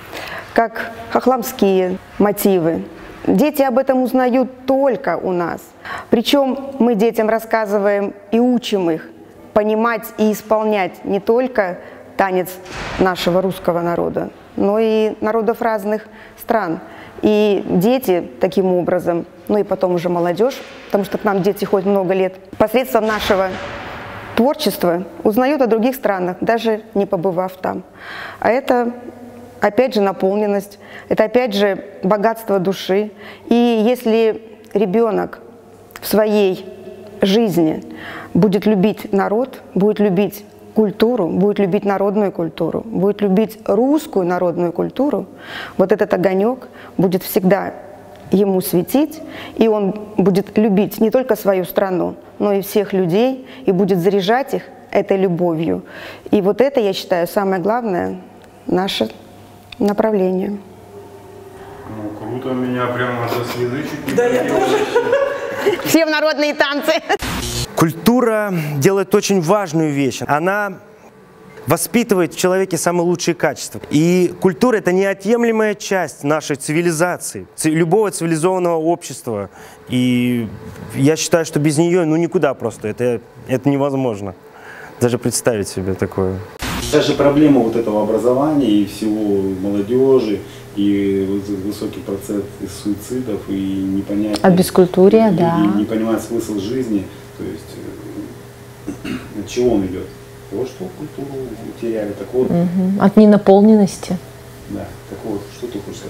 как хохламские мотивы. Дети об этом узнают только у нас. Причем мы детям рассказываем и учим их понимать и исполнять не только танец нашего русского народа, но и народов разных стран. И дети таким образом, ну и потом уже молодежь, потому что к нам дети ходят много лет, посредством нашего творчества узнают о других странах, даже не побывав там. А это опять же наполненность, это опять же богатство души. И если ребенок в своей жизни будет любить народ, будет любить культуру, будет любить народную культуру, будет любить русскую народную культуру, вот этот огонек будет всегда ему светить, и он будет любить не только свою страну, но и всех людей, и будет заряжать их этой любовью. И вот это, я считаю, самое главное наше направление. Ну, круто, меня прямо до слезы чуть не Да, я тоже. Все в народные танцы. Культура делает очень важную вещь. Она воспитывает в человеке самые лучшие качества. И культура – это неотъемлемая часть нашей цивилизации, любого цивилизованного общества. И я считаю, что без нее ну никуда просто. Это, это невозможно. Даже представить себе такое. Даже проблема вот этого образования и всего молодежи, и высокий процент суицидов, и непонятие. От бескультурия, да. И не понимают смысл жизни. То есть от чего он идет? То, что культуру теряли. Так вот, угу. От ненаполненности. Да, так вот, что ты хочешь сказать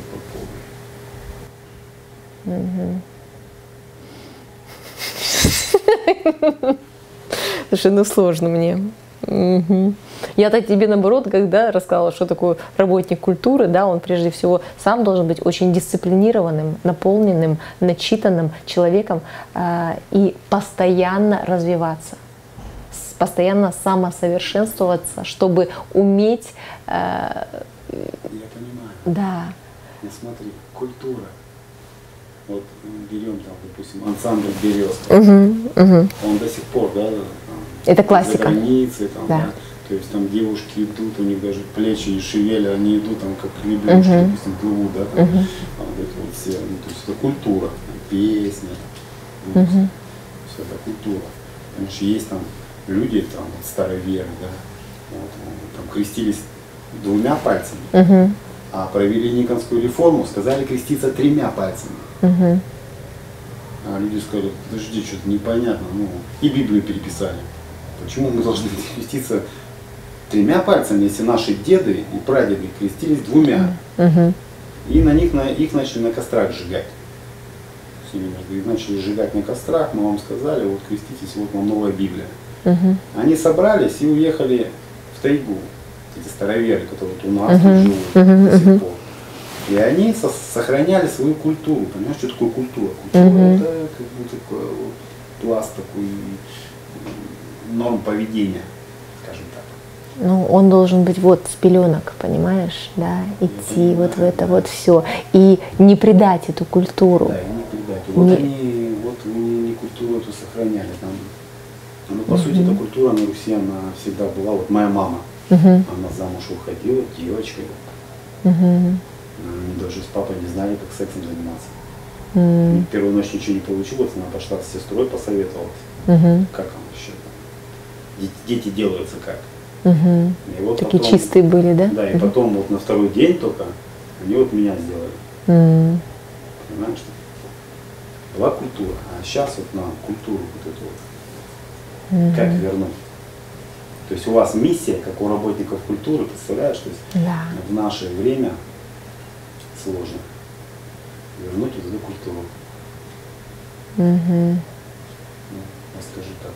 по поводу? Угу. Слушай, ну сложно мне. Угу. Я-то тебе наоборот, когда рассказала, что такое работник культуры, да, он прежде всего сам должен быть очень дисциплинированным, наполненным, начитанным человеком э, и постоянно развиваться, постоянно самосовершенствоваться, чтобы уметь... Э, Я понимаю. Да. Ну, смотри, культура. Вот берем там, допустим, ансамбль «Березка». Угу, угу. Он до сих пор, да, там, это классика. За границей, там, да. Да. То есть там девушки идут, у них даже плечи не шевелят, они идут там как лягушки, uh-huh. допустим, плывут, да, там, uh-huh. там вот это вот все, ну, то есть это культура, там, песня, ну, uh-huh. все это культура. Потому что есть там люди, там, вот, старой веры, да, вот, там крестились двумя пальцами, uh-huh. а провели Никонскую реформу, сказали креститься тремя пальцами. Uh-huh. А люди сказали, подожди, что-то непонятно, ну, и Библию переписали. Почему мы должны креститься тремя пальцами, если наши деды и прадеды крестились двумя. Угу. И на них на, их начали на кострах сжигать. Их начали сжигать на кострах, мы вам сказали, вот креститесь, вот вам новая Библия. Угу. Они собрались и уехали в тайгу, эти староверы, которые вот у нас угу. живут угу. до сих пор. И они со сохраняли свою культуру. Понимаешь, что такое культура? Культура угу. это как бы такой вот пласт такой норм поведения, скажем так. Ну, он должен быть вот с пеленок, понимаешь, да, идти вот в это вот все. И не предать эту культуру. Да, и не предать. Вот не... они, вот они не культуру эту сохраняли. Там, ну, по угу. сути, эта культура на Руси, она всегда была. Вот моя мама, угу. она замуж уходила девочкой. Угу. Они даже с папой не знали, как сексом заниматься. Mm. Первую ночь ничего не получилось, она пошла с сестрой посоветовалась. Mm-hmm. Как там вообще там? Дети делаются как. Mm-hmm. И вот такие потом, чистые были, да? Да, и mm-hmm. потом вот на второй день только они вот меня сделали. Mm. Понимаешь? Была культура, а сейчас вот на культуру вот эту вот. Mm-hmm. Как вернуть? То есть у вас миссия, как у работников культуры, представляешь, то есть да. в наше время сложно вернуть вот эту культуру. Угу. Ну, расскажи, как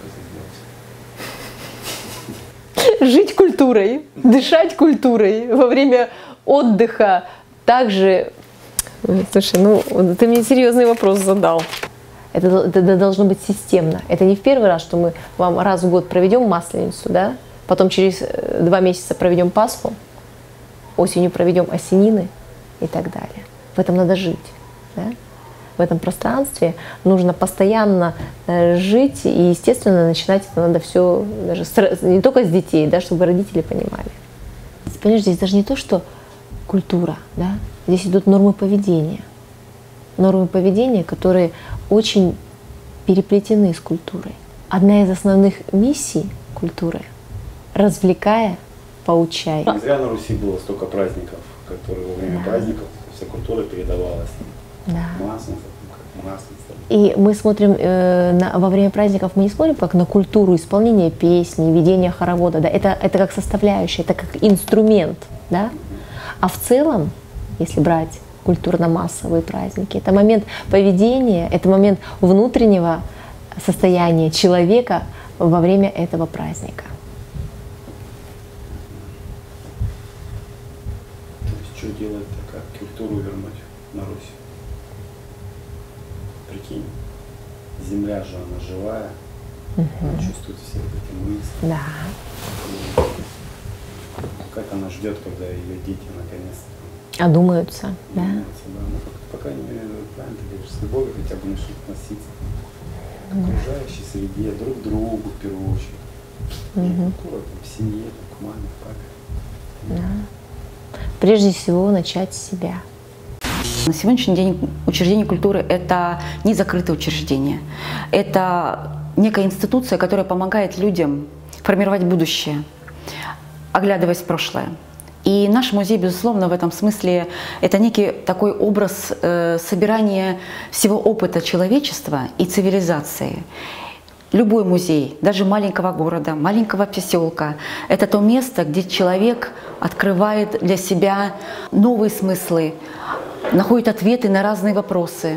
это сделать. Жить культурой, дышать культурой во время отдыха. Также, слушай, ну ты мне серьезный вопрос задал. Это, это должно быть системно. Это не в первый раз, что мы вам раз в год проведем Масленицу, да? Потом через два месяца проведем Пасху, осенью проведем Осенины и так далее. В этом надо жить. Да? В этом пространстве нужно постоянно э, жить, и, естественно, начинать это надо все, даже с, не только с детей, да, чтобы родители понимали. Понимаешь, здесь даже не то, что культура, да? Здесь идут нормы поведения. Нормы поведения, которые очень переплетены с культурой. Одна из основных миссий культуры – развлекая, поучая. Не зря на Руси было столько праздников, которые во время да. праздников вся культура передавалась. Да. Масленица, как масленица. И мы смотрим, э, на, во время праздников мы не смотрим как на культуру исполнения песни, ведения хоровода. Да? Это, это как составляющая, это как инструмент. Да? А в целом, если брать культурно-массовые праздники, это момент поведения, это момент внутреннего состояния человека во время этого праздника. То есть что делать-то, как культуру вернуть на Русь? Прикинь, земля же она живая, угу. она чувствует все эти мысли. Да. И как она ждет, когда ее дети наконец-то одумаются, да? Одумаются, да. Ну, по крайней мере, правильно ты говоришь, с любовью хотя бы начнут относиться к окружающей среде, друг к другу в первую очередь. Угу. Культура, там, в семье, там, к маме, к папе. Да. Прежде всего начать с себя. На сегодняшний день учреждение культуры – это не закрытое учреждение. Это некая институция, которая помогает людям формировать будущее, оглядываясь в прошлое. И наш музей, безусловно, в этом смысле это некий такой образ э, собирания всего опыта человечества и цивилизации. Любой музей, даже маленького города, маленького поселка, это то место, где человек открывает для себя новые смыслы, находит ответы на разные вопросы.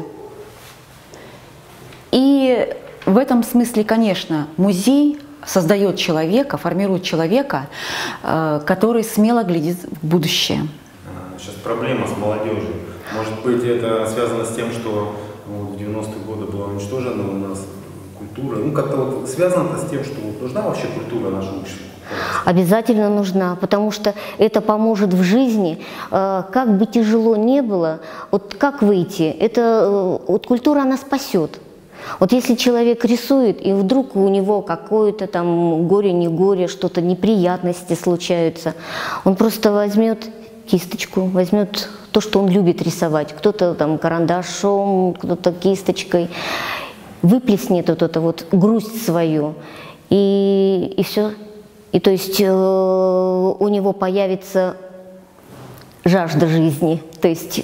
И в этом смысле, конечно, музей создает человека, формирует человека, который смело глядит в будущее. Сейчас проблема с молодежью. Может быть, это связано с тем, что ну, в девяностые годы была уничтожена у нас культура. Ну, как-то вот связано это с тем, что вот нужна вообще культура нашему обществу? Обязательно нужна, потому что это поможет в жизни. Как бы тяжело не было, вот как выйти, это, вот культура, она спасет. Вот если человек рисует, и вдруг у него какое-то там горе, не горе, что-то, неприятности случаются, он просто возьмет кисточку, возьмет то, что он любит рисовать, кто-то там карандашом, кто-то кисточкой, выплеснет вот эту вот грусть свою, и, и все. И то есть э, у него появится жажда жизни, то есть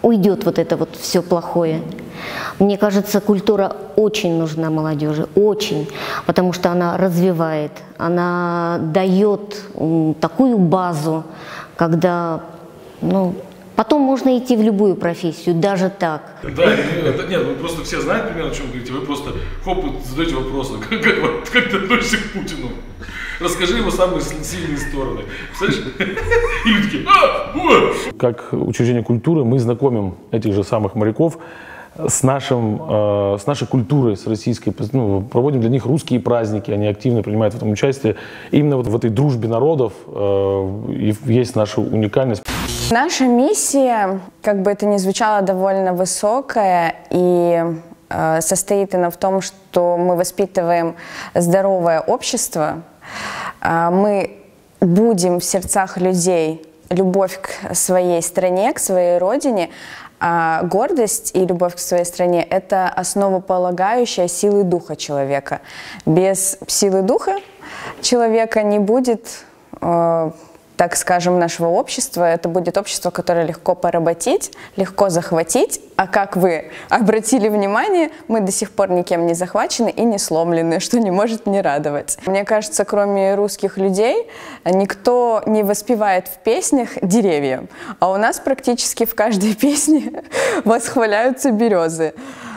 уйдет вот это вот все плохое. Мне кажется, культура очень нужна молодежи, очень, потому что она развивает, она дает такую базу, когда, ну, потом можно идти в любую профессию, даже так. Да, нет, нет, вы просто все знают примерно, о чем говорите, вы просто хоп, задаете вопросы, как, как, как ты относишься к Путину? Расскажи его самые сильные стороны. Представляешь? И люди такие, а, вот. Как учреждение культуры мы знакомим этих же самых моряков с, нашим, э, с нашей культурой, с российской, ну, проводим для них русские праздники, они активно принимают в этом участие. И именно вот в этой дружбе народов э, есть наша уникальность. Наша миссия, как бы это ни звучало, довольно высокая, и э, состоит она в том, что мы воспитываем здоровое общество, э, мы будем в сердцах людей любовь к своей стране, к своей родине, а гордость и любовь к своей стране – это основополагающая силы духа человека. Без силы духа человека не будет, э, так скажем, нашего общества. Это будет общество, которое легко поработить, легко захватить. А как вы обратили внимание, мы до сих пор никем не захвачены и не сломлены, что не может не радовать. Мне кажется, кроме русских людей, никто не воспевает в песнях деревья. А у нас практически в каждой песне восхваляются березы.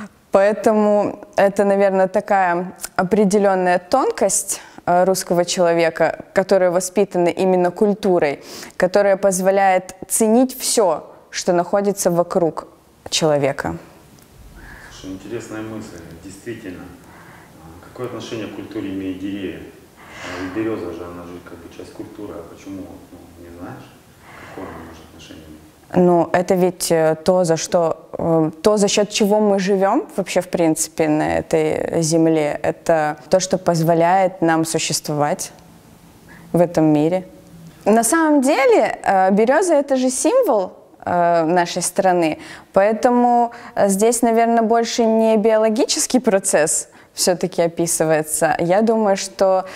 Поэтому это, наверное, такая определенная тонкость русского человека, которая воспитана именно культурой, которая позволяет ценить все, что находится вокруг человека. Слушай, интересная мысль. Действительно, какое отношение к культуре имеет деревья? А береза же, она же как бы часть культуры. А почему, ну, не знаешь, какое она может отношение иметь? Ну, это ведь то, за что, то, за счет чего мы живем вообще, в принципе, на этой земле. Это то, что позволяет нам существовать в этом мире. На самом деле, береза – это же символ нашей страны, поэтому здесь, наверное, больше не биологический процесс все-таки описывается. Я думаю, что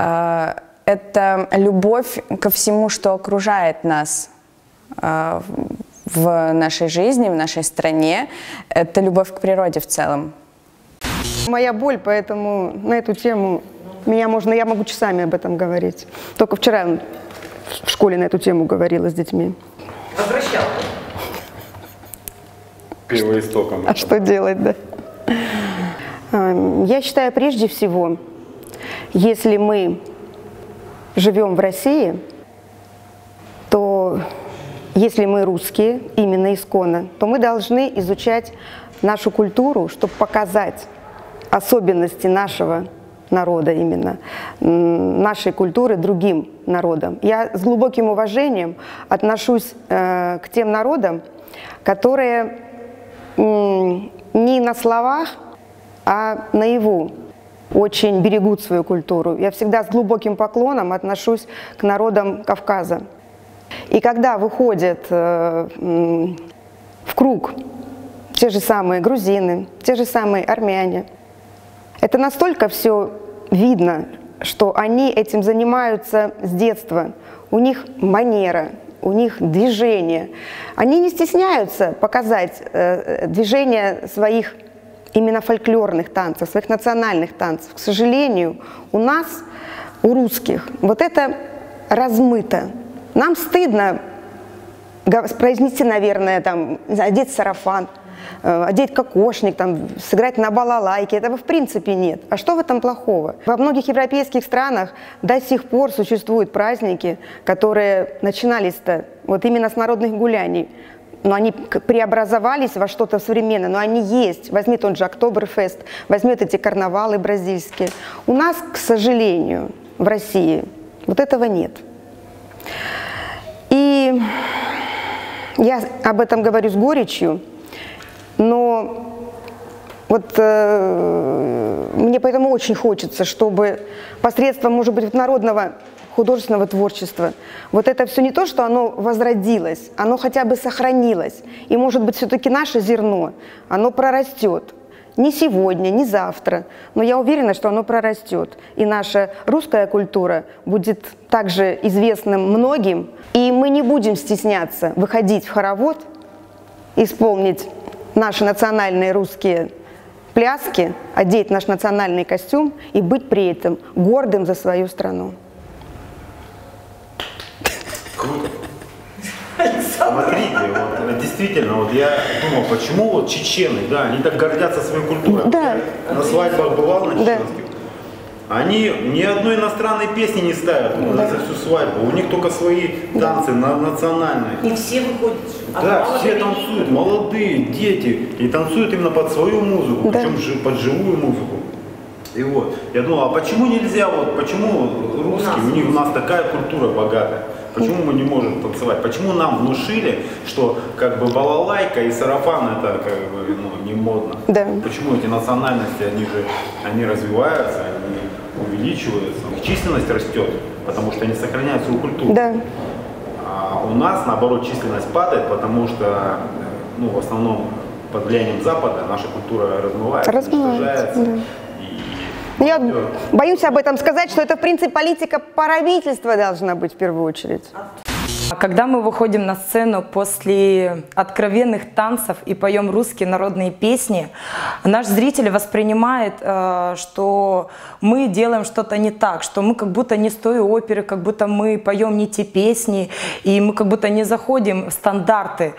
это любовь ко всему, что окружает нас в нашей жизни, в нашей стране. Это любовь к природе в целом. Моя боль, поэтому на эту тему меня можно, я могу часами об этом говорить. Только вчера в школе на эту тему говорила с детьми. Возвращал. Первоистоком. А что делать, да? Я считаю, прежде всего, если мы живем в России, то если мы русские, именно исконно, то мы должны изучать нашу культуру, чтобы показать особенности нашего народа именно, нашей культуры другим народам. Я с глубоким уважением отношусь э, к тем народам, которые э, не на словах, а наяву очень берегут свою культуру. Я всегда с глубоким поклоном отношусь к народам Кавказа. И когда выходят э, в круг те же самые грузины, те же самые армяне, это настолько все видно, что они этим занимаются с детства. У них манера, у них движение. Они не стесняются показать э, движение своих именно фольклорных танцев, своих национальных танцев. К сожалению, у нас, у русских, вот это размыто. Нам стыдно произнести, наверное, там, одеть сарафан, одеть кокошник, там, сыграть на балалайке. Этого в принципе нет. А что в этом плохого? Во многих европейских странах до сих пор существуют праздники, которые начинались-то вот именно с народных гуляний. Но они преобразовались во что-то современное, но они есть. Возьми тот же Октоберфест, возьми эти карнавалы бразильские. У нас, к сожалению, в России вот этого нет. И я об этом говорю с горечью, но вот э, мне поэтому очень хочется, чтобы посредством, может быть, народного художественного творчества вот это все не то, что оно возродилось, оно хотя бы сохранилось. И, может быть, все-таки наше зерно, оно прорастет. Не сегодня, не завтра, но я уверена, что оно прорастет. И наша русская культура будет также известна многим. И мы не будем стесняться выходить в хоровод исполнить наши национальные русские пляски, одеть наш национальный костюм и быть при этом гордым за свою страну. Круто. Смотрите, вот, действительно, вот я думал, почему вот чечены, да, они так гордятся своей культурой. Да. Я на свадьбах бывал, на Да. чеченских. Они ни одной иностранной песни не ставят Да. за всю свадьбу. У них только свои танцы на, национальные. И все выходят. Да, все танцуют, молодые, дети, и танцуют именно под свою музыку, Да. причем жи- под живую музыку. И вот, я думал, а почему нельзя, вот, почему русские, у них у нас такая культура богатая, почему мы не можем танцевать, почему нам внушили, что как бы балалайка и сарафан это как бы ну, не модно. Да. Почему эти национальности, они же, они развиваются, они увеличиваются, их численность растет, потому что они сохраняют свою культуру. Да. А у нас, наоборот, численность падает, потому что, ну, в основном, под влиянием Запада наша культура размывается, Размывается, уничтожается. да. Я боюсь об этом сказать, что это, в принципе, политика правительства должна быть в первую очередь. Когда мы выходим на сцену после откровенных танцев и поем русские народные песни, наш зритель воспринимает, что мы делаем что-то не так, что мы как будто не с той оперы, как будто мы поем не те песни, и мы как будто не заходим в стандарты.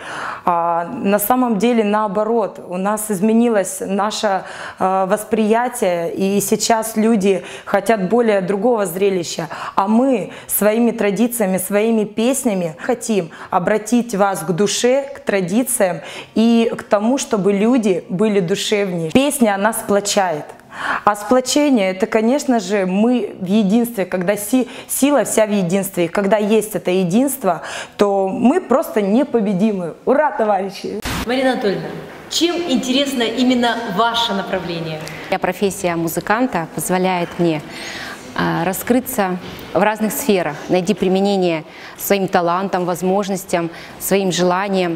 На самом деле наоборот, у нас изменилось наше восприятие, и сейчас люди хотят более другого зрелища, а мы своими традициями, своими песнями хотим обратить вас к душе, к традициям и к тому, чтобы люди были душевнее. Песня, она сплочает. А сплочение — это, конечно же, мы в единстве, когда си, сила вся в единстве. И когда есть это единство, то мы просто непобедимы. Ура, товарищи! Марина Анатольевна, чем интересно именно ваше направление? Профессия музыканта позволяет мне раскрыться в разных сферах, найти применение своим талантам, возможностям, своим желаниям.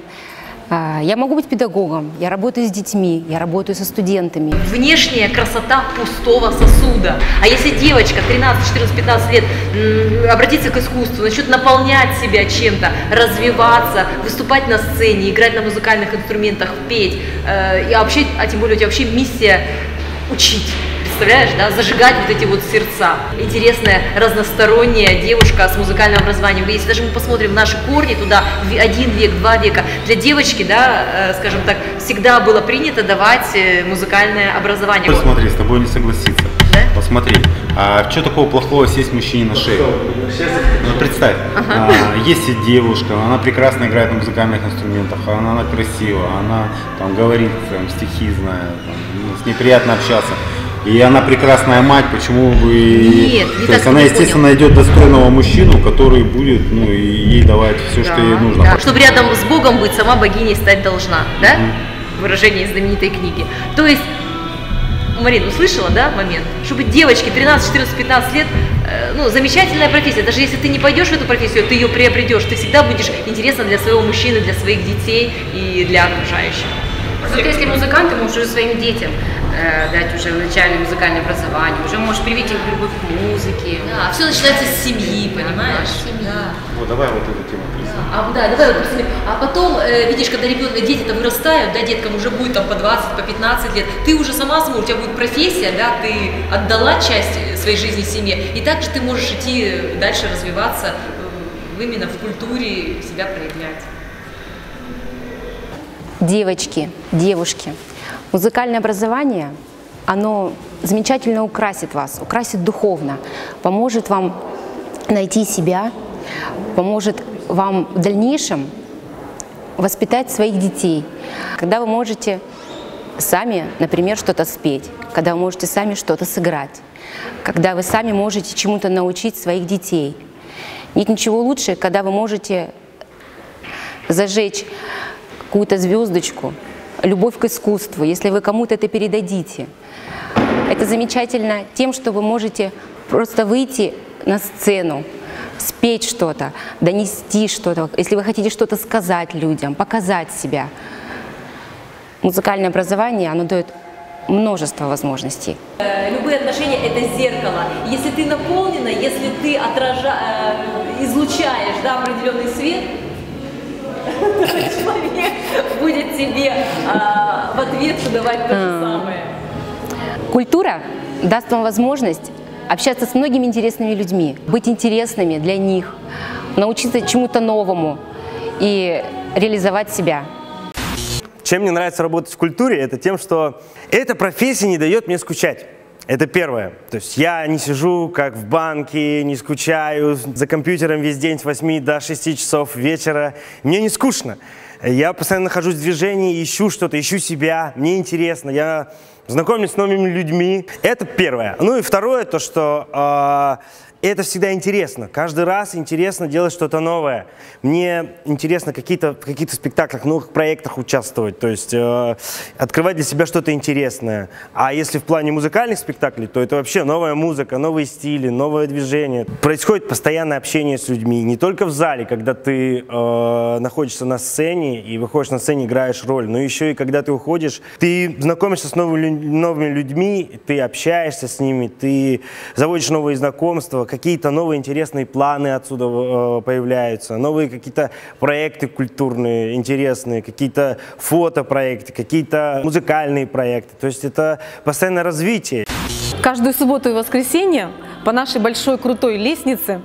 Я могу быть педагогом, я работаю с детьми, я работаю со студентами. Внешняя красота пустого сосуда. А если девочка тринадцать, четырнадцать, пятнадцать лет обратится к искусству, начнет наполнять себя чем-то, развиваться, выступать на сцене, играть на музыкальных инструментах, петь, и вообще, а тем более у тебя вообще миссия учить. Представляешь, да, зажигать вот эти вот сердца. Интересная, разносторонняя девушка с музыкальным образованием. Если даже мы посмотрим наши корни туда, один век, два века, для девочки, да, скажем так, всегда было принято давать музыкальное образование. Посмотри, с тобой не согласиться. Да? Посмотри, а что такого плохого сесть мужчине на шею? Ну, представь, ага. а, есть и девушка, она прекрасно играет на музыкальных инструментах, она, она красива, она там говорит, там, стихи знает, там, с ней приятно общаться. И она прекрасная мать, почему бы... Нет, не То так есть она, естественно, найдет достойного мужчину, который будет, ну, и ей давать все, да, что ей нужно. Да. Чтобы рядом с Богом быть, сама богиней стать должна, да? Mm-hmm. Выражение из знаменитой книги. То есть, Марина, услышала, да, момент? Чтобы девочке тринадцать, четырнадцать, пятнадцать лет, э, ну, замечательная профессия. Даже если ты не пойдешь в эту профессию, ты ее приобретешь. Ты всегда будешь интересна для своего мужчины, для своих детей и для окружающих. Вот если музыкант, ты можешь уже своим детям э, дать уже начальное музыкальное образование, уже можешь привить их любовь к музыке. Да, все начинается с семьи, понимаешь? Да, семьи. Да. Вот давай вот эту тему присмотрим. А, да, давай вот представим. А потом, э, видишь, когда ребенок, дети-то вырастают, да, деткам уже будет там по двадцать, по пятнадцать лет, ты уже сама сможешь, у тебя будет профессия, да, ты отдала часть своей жизни семье, и также ты можешь идти дальше развиваться э, именно в культуре, себя проявлять. Девочки, девушки, музыкальное образование, оно замечательно украсит вас, украсит духовно, поможет вам найти себя, поможет вам в дальнейшем воспитать своих детей. Когда вы можете сами, например, что-то спеть, когда вы можете сами что-то сыграть, когда вы сами можете чему-то научить своих детей. Нет ничего лучше, когда вы можете зажечь какую-то звездочку, любовь к искусству, если вы кому-то это передадите. Это замечательно тем, что вы можете просто выйти на сцену, спеть что-то, донести что-то, если вы хотите что-то сказать людям, показать себя. Музыкальное образование, оно дает множество возможностей. Любые отношения — это зеркало. Если ты наполнена, если ты отража... излучаешь, да, определенный свет, человек будет тебе а, в ответ давать то же самое. Культура даст вам возможность общаться с многими интересными людьми, быть интересными для них, научиться чему-то новому и реализовать себя. Чем мне нравится работать в культуре, это тем, что эта профессия не дает мне скучать. Это первое. То есть я не сижу, как в банке, не скучаю за компьютером весь день с восьми до шести часов вечера. Мне не скучно. Я постоянно нахожусь в движении, ищу что-то, ищу себя, мне интересно. Я знакомлюсь с новыми людьми. Это первое. Ну и второе, то, что э, это всегда интересно. Каждый раз интересно делать что-то новое. Мне интересно какие-то в каких-то спектаклях, новых проектах участвовать. То есть э, открывать для себя что-то интересное. А если в плане музыкальных спектаклей, то это вообще новая музыка, новые стили, новое движение. Происходит постоянное общение с людьми. Не только в зале, когда ты э, находишься на сцене и выходишь на сцене, играешь роль, но еще и когда ты уходишь, ты знакомишься с новыми, новыми людьми, ты общаешься с ними, ты заводишь новые знакомства, какие-то новые интересные планы отсюда э, появляются, новые какие-то проекты культурные, интересные, какие-то фотопроекты, какие-то музыкальные проекты. То есть это постоянное развитие. Каждую субботу и воскресенье по нашей большой крутой лестнице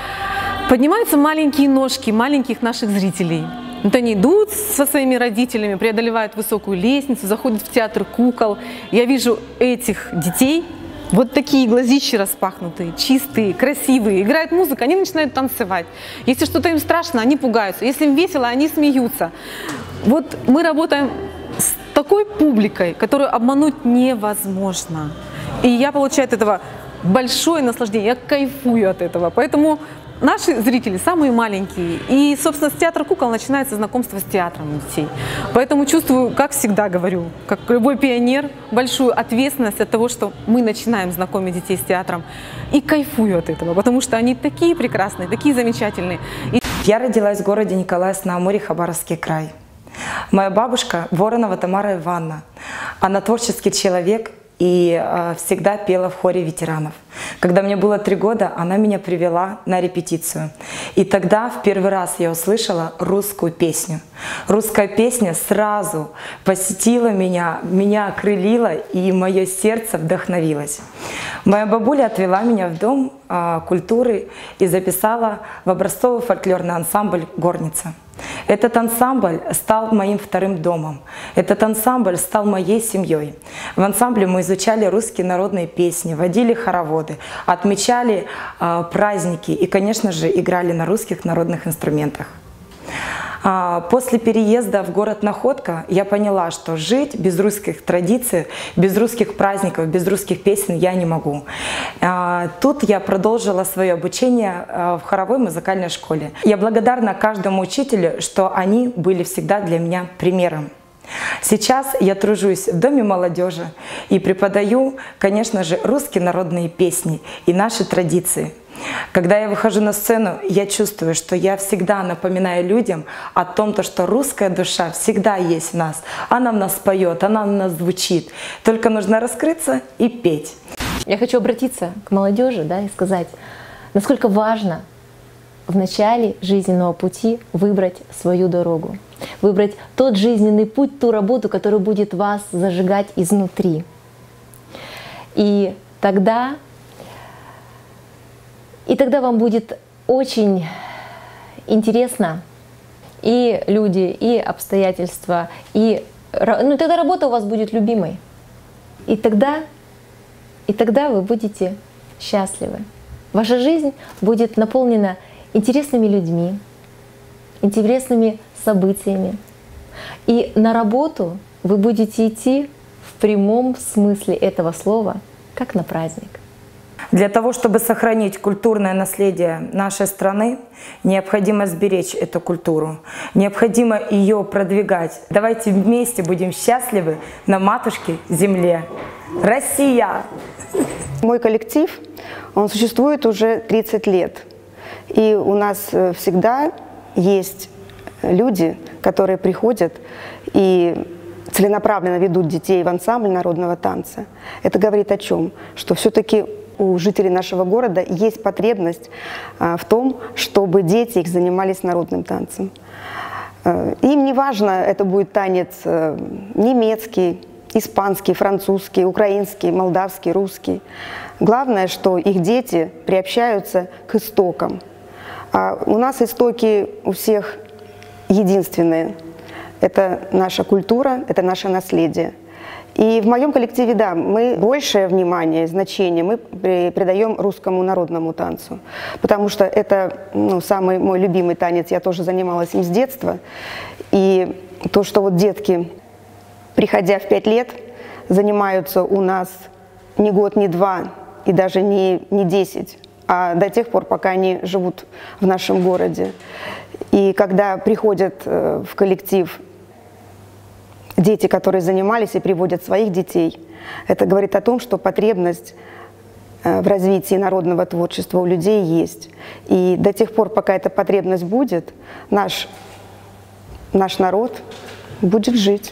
поднимаются маленькие ножки маленьких наших зрителей. Вот они идут со своими родителями, преодолевают высокую лестницу, заходят в театр кукол. Я вижу этих детей, вот такие глазищи распахнутые, чистые, красивые, играет музыка, они начинают танцевать. Если что-то им страшно, они пугаются. Если им весело, они смеются. Вот мы работаем с такой публикой, которую обмануть невозможно. И я получаю от этого большое наслаждение, я кайфую от этого. Поэтому наши зрители самые маленькие. И, собственно, с театра кукол начинается знакомство с театром у детей. Поэтому чувствую, как всегда говорю, как любой пионер, большую ответственность от того, что мы начинаем знакомить детей с театром. И кайфую от этого, потому что они такие прекрасные, такие замечательные. И... Я родилась в городе Николаевск на Амуре, Хабаровский край. Моя бабушка Воронова Тамара Ивановна. Она творческий человек и э, всегда пела в хоре ветеранов. Когда мне было три года, она меня привела на репетицию. И тогда в первый раз я услышала русскую песню. Русская песня сразу посетила меня, меня окрылила, и мое сердце вдохновилось. Моя бабуля отвела меня в дом э, культуры и записала в образцовый фольклорный ансамбль «Горница». Этот ансамбль стал моим вторым домом. Этот ансамбль стал моей семьей. В ансамбле мы изучали русские народные песни, водили хороводы, отмечали э, праздники и, конечно же, играли на русских народных инструментах. После переезда в город Находка я поняла, что жить без русских традиций, без русских праздников, без русских песен я не могу. Тут я продолжила свое обучение в хоровой музыкальной школе. Я благодарна каждому учителю, что они были всегда для меня примером. Сейчас я тружусь в Доме молодежи и преподаю, конечно же, русские народные песни и наши традиции. Когда я выхожу на сцену, я чувствую, что я всегда напоминаю людям о том, что русская душа всегда есть в нас. Она в нас поет, она в нас звучит. Только нужно раскрыться и петь. Я хочу обратиться к молодежи, да, и сказать, насколько важно в начале жизненного пути выбрать свою дорогу. Выбрать тот жизненный путь, ту работу, которая будет вас зажигать изнутри. И тогда... И тогда вам будет очень интересно и люди, и обстоятельства, и ну, тогда работа у вас будет любимой. И тогда, и тогда вы будете счастливы. Ваша жизнь будет наполнена интересными людьми, интересными событиями. И на работу вы будете идти в прямом смысле этого слова, как на праздник. Для того, чтобы сохранить культурное наследие нашей страны, необходимо сберечь эту культуру, необходимо ее продвигать. Давайте вместе будем счастливы на матушке земле. Россия! Мой коллектив, он существует уже тридцать лет. И у нас всегда есть люди, которые приходят и целенаправленно ведут детей в ансамбль народного танца. Это говорит о чем? Что все-таки у жителей нашего города есть потребность а, в том, чтобы дети их занимались народным танцем. Им не важно, это будет танец немецкий, испанский, французский, украинский, молдавский, русский. Главное, что их дети приобщаются к истокам. А у нас истоки у всех единственные. Это наша культура, это наше наследие. И в моем коллективе, да, мы большее внимание, значение мы придаем русскому народному танцу. Потому что это, ну, самый мой любимый танец, я тоже занималась им с детства. И то, что вот детки, приходя в пять лет, занимаются у нас не год, не два, и даже не, не десять, а до тех пор, пока они живут в нашем городе. И когда приходят в коллектив дети, которые занимались и приводят своих детей, это говорит о том, что потребность в развитии народного творчества у людей есть. И до тех пор, пока эта потребность будет, наш, наш народ будет жить.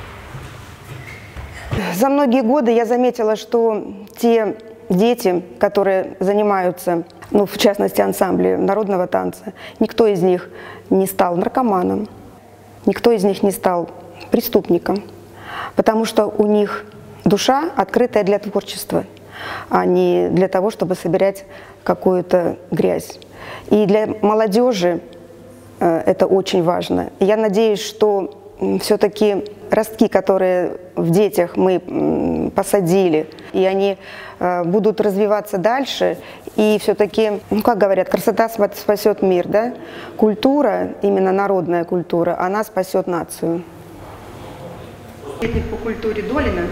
За многие годы я заметила, что те дети, которые занимаются, ну, в частности, ансамбле народного танца, никто из них не стал наркоманом, никто из них не стал преступником, потому что у них душа открытая для творчества, а не для того, чтобы собирать какую-то грязь. И для молодежи э, это очень важно. И я надеюсь, что все-таки ростки, которые в детях мы посадили, и они э, будут развиваться дальше, и все-таки, ну, как говорят, красота спасет мир, да? Культура, именно народная культура, она спасет нацию. По культуре Долина?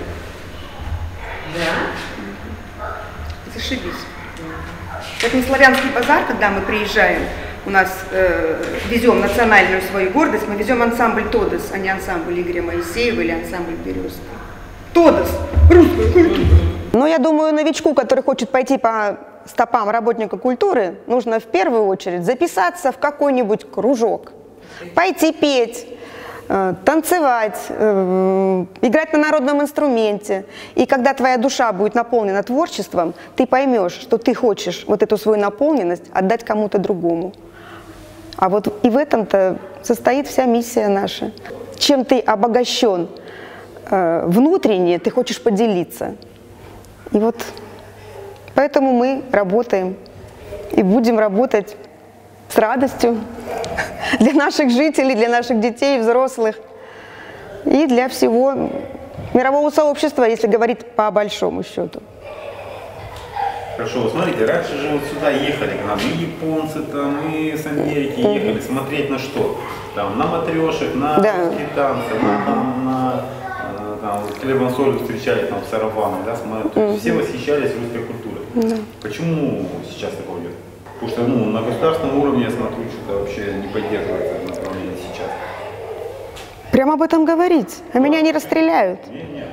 Да. Зашибись. Это не славянский базар, когда мы приезжаем, у нас э, везем национальную свою гордость, мы везем ансамбль «Тодос», а не ансамбль Игоря Моисеева или ансамбль «Березка». «Тодос» – русская культура. Но я думаю, новичку, который хочет пойти по стопам работника культуры, нужно в первую очередь записаться в какой-нибудь кружок, пойти петь, танцевать, играть на народном инструменте. И когда твоя душа будет наполнена творчеством, ты поймешь, что ты хочешь вот эту свою наполненность отдать кому-то другому. А вот и в этом-то состоит вся миссия наша. Чем ты обогащен внутренне, ты хочешь поделиться. И вот поэтому мы работаем и будем работать с радостью для наших жителей, для наших детей, взрослых и для всего мирового сообщества, если говорить по большому счету. Хорошо, вот смотрите, раньше же вот сюда ехали к нам и японцы, там, и с Америки mm-hmm. ехали смотреть на что? Там, на матрешек, на да. русские танцы, mm-hmm. на, там, на там, хлебом солью встречали там сарафаны, да, смотрят. Mm-hmm. Все восхищались русской культурой. Mm-hmm. Почему сейчас такое идет? Потому что, ну, на государственном уровне, я смотрю, что-то вообще не поддерживается это направление сейчас. Прямо об этом говорить, а да. Меня не расстреляют. Нет, нет,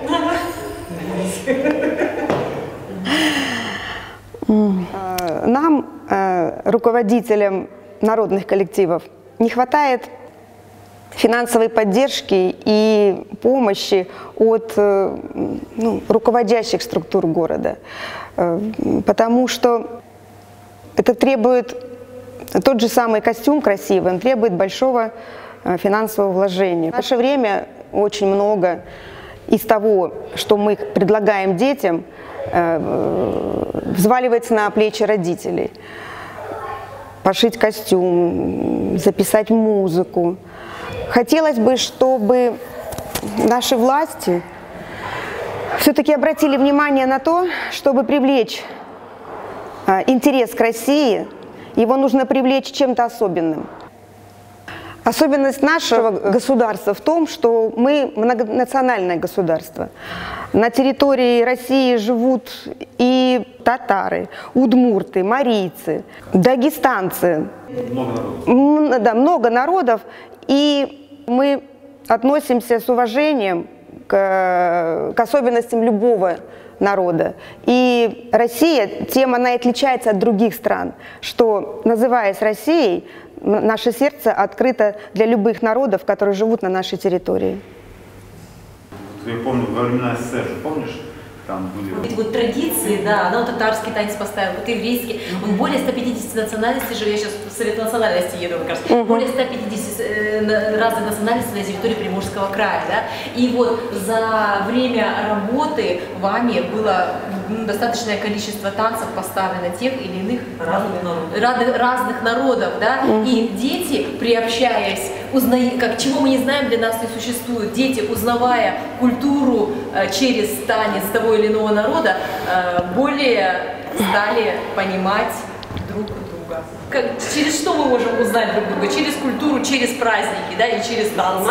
да. Нам, руководителям народных коллективов, не хватает финансовой поддержки и помощи от, ну, руководящих структур города, потому что это требует, тот же самый костюм красивый, он требует большого финансового вложения. В наше время очень много из того, что мы предлагаем детям, взваливается на плечи родителей. Пошить костюм, записать музыку. Хотелось бы, чтобы наши власти все-таки обратили внимание на то, чтобы привлечь интерес к России, его нужно привлечь чем-то особенным. Особенность нашего государства в том, что мы многонациональное государство. На территории России живут и татары, удмурты, марийцы, дагестанцы. Много народов. Да, много народов. И мы относимся с уважением к, к особенностям любого народа. И Россия, тем она и отличается от других стран, что, называясь Россией, наше сердце открыто для любых народов, которые живут на нашей территории. Я помню, во времена СССР, помнишь, там были... Эти вот традиции, да, она вот татарский танец поставила, вот еврейский, вот более ста пятидесяти национальностей живет, я сейчас в Совет национальности еду, как раз, uh-huh. более ста пятидесяти разных национальностей на территории Приморского края, да, и вот за время работы вами было ну, достаточное количество танцев поставлено тех или иных разных народов, разных народов, да, uh-huh. и дети, приобщаясь, узнают, как чего мы не знаем, для нас не существует, дети, узнавая культуру э, через танец того или иного народа, э, более стали понимать друг друга. Как, через что мы можем узнать друг друга? Через культуру, через праздники, да, и через танцы.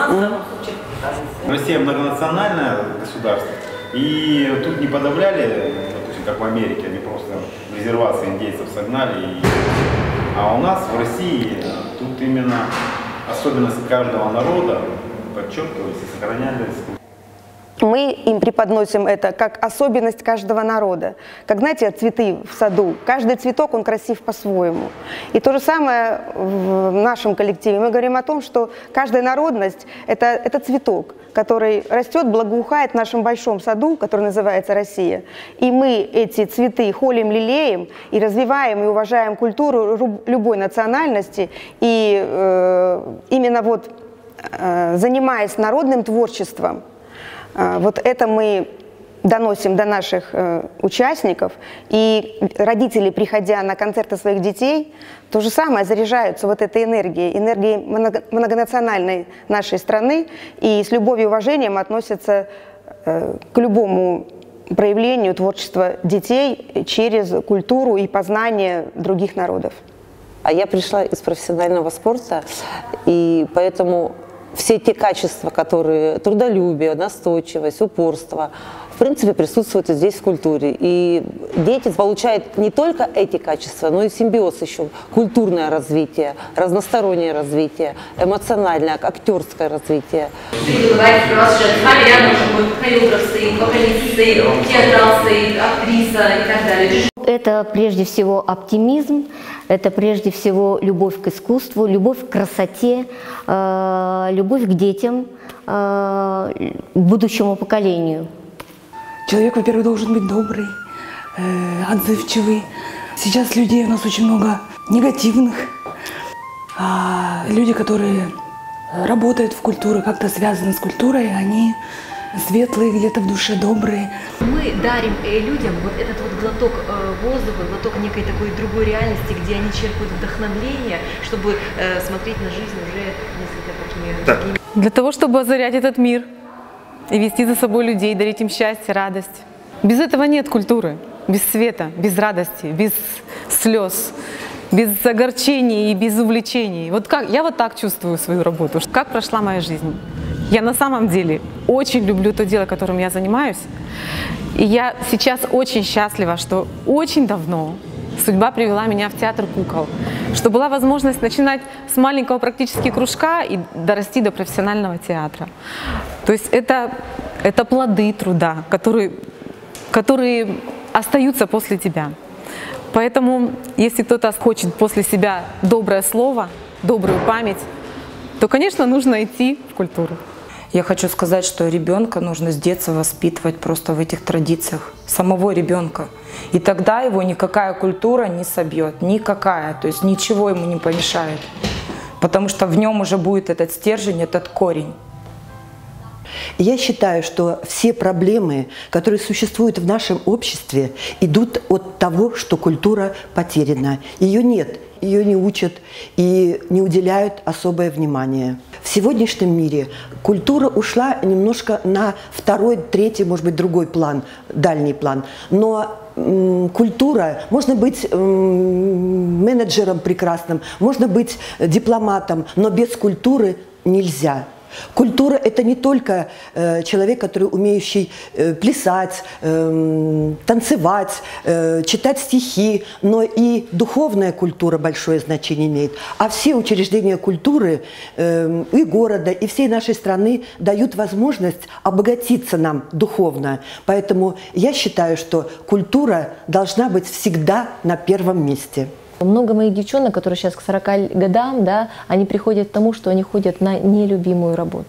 Россия многонациональное государство, и тут не подавляли, допустим, как в Америке, они просто в резервации индейцев согнали. И... А у нас в России тут именно особенности каждого народа подчеркивались и сохранялись. Мы им преподносим это как особенность каждого народа. Как, знаете, цветы в саду. Каждый цветок, он красив по-своему. И то же самое в нашем коллективе. Мы говорим о том, что каждая народность – это, это цветок, который растет, благоухает в нашем большом саду, который называется Россия. И мы эти цветы холим, лелеем и развиваем, и уважаем культуру любой национальности. И э, именно вот э, занимаясь народным творчеством, вот это мы доносим до наших э, участников, и родители, приходя на концерты своих детей, то же самое заряжаются вот этой энергией, энергией много, многонациональной нашей страны, и с любовью и уважением относятся э, к любому проявлению творчества детей через культуру и познание других народов. А я пришла из профессионального спорта, и поэтому все те качества, которые трудолюбие, настойчивость, упорство, в принципе, присутствуют и здесь в культуре. И дети получают не только эти качества, но и симбиоз еще, культурное развитие, разностороннее развитие, эмоциональное, актерское развитие. Вы говорите, у вас же рядом хореограф стоит, вокалист стоит, театрал стоит, актриса и так далее. Это прежде всего оптимизм, это прежде всего любовь к искусству, любовь к красоте, э, любовь к детям, э, к будущему поколению. Человек, во-первых, должен быть добрый, э, отзывчивый. Сейчас людей у нас очень много негативных. А люди, которые работают в культуре, как-то связаны с культурой, они светлые, где-то в душе добрые. Мы дарим людям вот этот вот глоток воздуха, глоток некой такой другой реальности, где они черпают вдохновение, чтобы смотреть на жизнь уже несколько такими... Для того, чтобы озарять этот мир и вести за собой людей, дарить им счастье, радость. Без этого нет культуры, без света, без радости, без слез, без огорчений и без увлечений. Вот как, я вот так чувствую свою работу. Как прошла моя жизнь? Я на самом деле очень люблю то дело, которым я занимаюсь. И я сейчас очень счастлива, что очень давно судьба привела меня в театр кукол, что была возможность начинать с маленького практически кружка и дорасти до профессионального театра. То есть это, это плоды труда, которые, которые остаются после тебя. Поэтому, если кто-то хочет после себя доброе слово, добрую память, то, конечно, нужно идти в культуру. Я хочу сказать, что ребенка нужно с детства воспитывать просто в этих традициях, самого ребенка. И тогда его никакая культура не собьет, никакая, то есть ничего ему не помешает, потому что в нем уже будет этот стержень, этот корень. Я считаю, что все проблемы, которые существуют в нашем обществе, идут от того, что культура потеряна. Ее нет, ее не учат и не уделяют особое внимание. В сегодняшнем мире культура ушла немножко на второй, третий, может быть, другой план, дальний план. Но м, культура, можно быть м, менеджером прекрасным, можно быть дипломатом, но без культуры нельзя. Культура – это не только э, человек, который умеющий э, плясать, э, танцевать, э, читать стихи, но и духовная культура большое значение имеет. А все учреждения культуры э, и города, и всей нашей страны дают возможность обогатиться нам духовно. Поэтому я считаю, что культура должна быть всегда на первом месте. Много моих девчонок, которые сейчас к сорока годам, да, они приходят к тому, что они ходят на нелюбимую работу.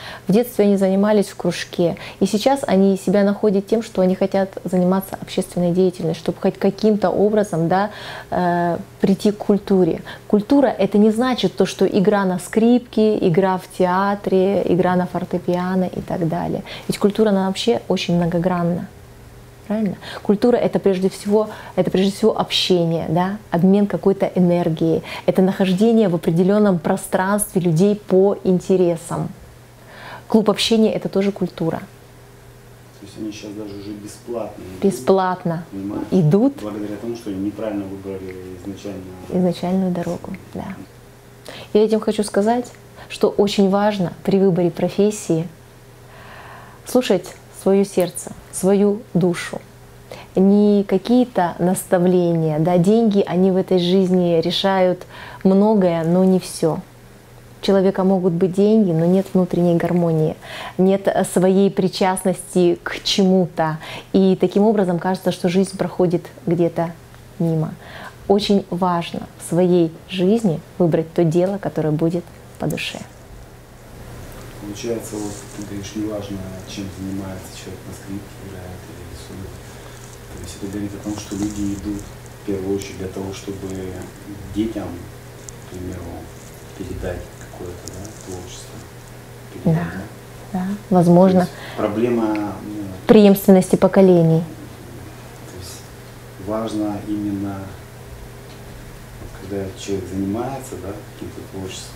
В детстве они занимались в кружке. И сейчас они себя находят тем, что они хотят заниматься общественной деятельностью, чтобы хоть каким-то образом, да, э, прийти к культуре. Культура — это не значит то, что игра на скрипке, игра в театре, игра на фортепиано и так далее. Ведь культура, она вообще очень многогранна. Правильно? Культура — это прежде всего, это прежде всего общение, да? Обмен какой-то энергией, это нахождение в определенном пространстве людей по интересам. Клуб общения — это тоже культура. То есть они сейчас даже уже бесплатно идут, бесплатно понимаете? идут благодаря тому, что они неправильно выбрали изначально изначальную дорогу. Да. Я этим хочу сказать, что очень важно при выборе профессии слушать свое сердце, свою душу. Не какие-то наставления, да, деньги, они в этой жизни решают многое, но не все. У человека могут быть деньги, но нет внутренней гармонии, нет своей причастности к чему-то. И таким образом кажется, что жизнь проходит где-то мимо. Очень важно в своей жизни выбрать то дело, которое будет по душе. Получается, вот ты говоришь, неважно, чем занимается человек, на скрипке играет или рисует. То есть это говорит о том, что люди идут в первую очередь для того, чтобы детям, к примеру, передать какое-то, да, творчество. Передать, да, да, да, возможно. Проблема ну, преемственности поколений. То есть важно именно, когда человек занимается, да, каким-то творчеством.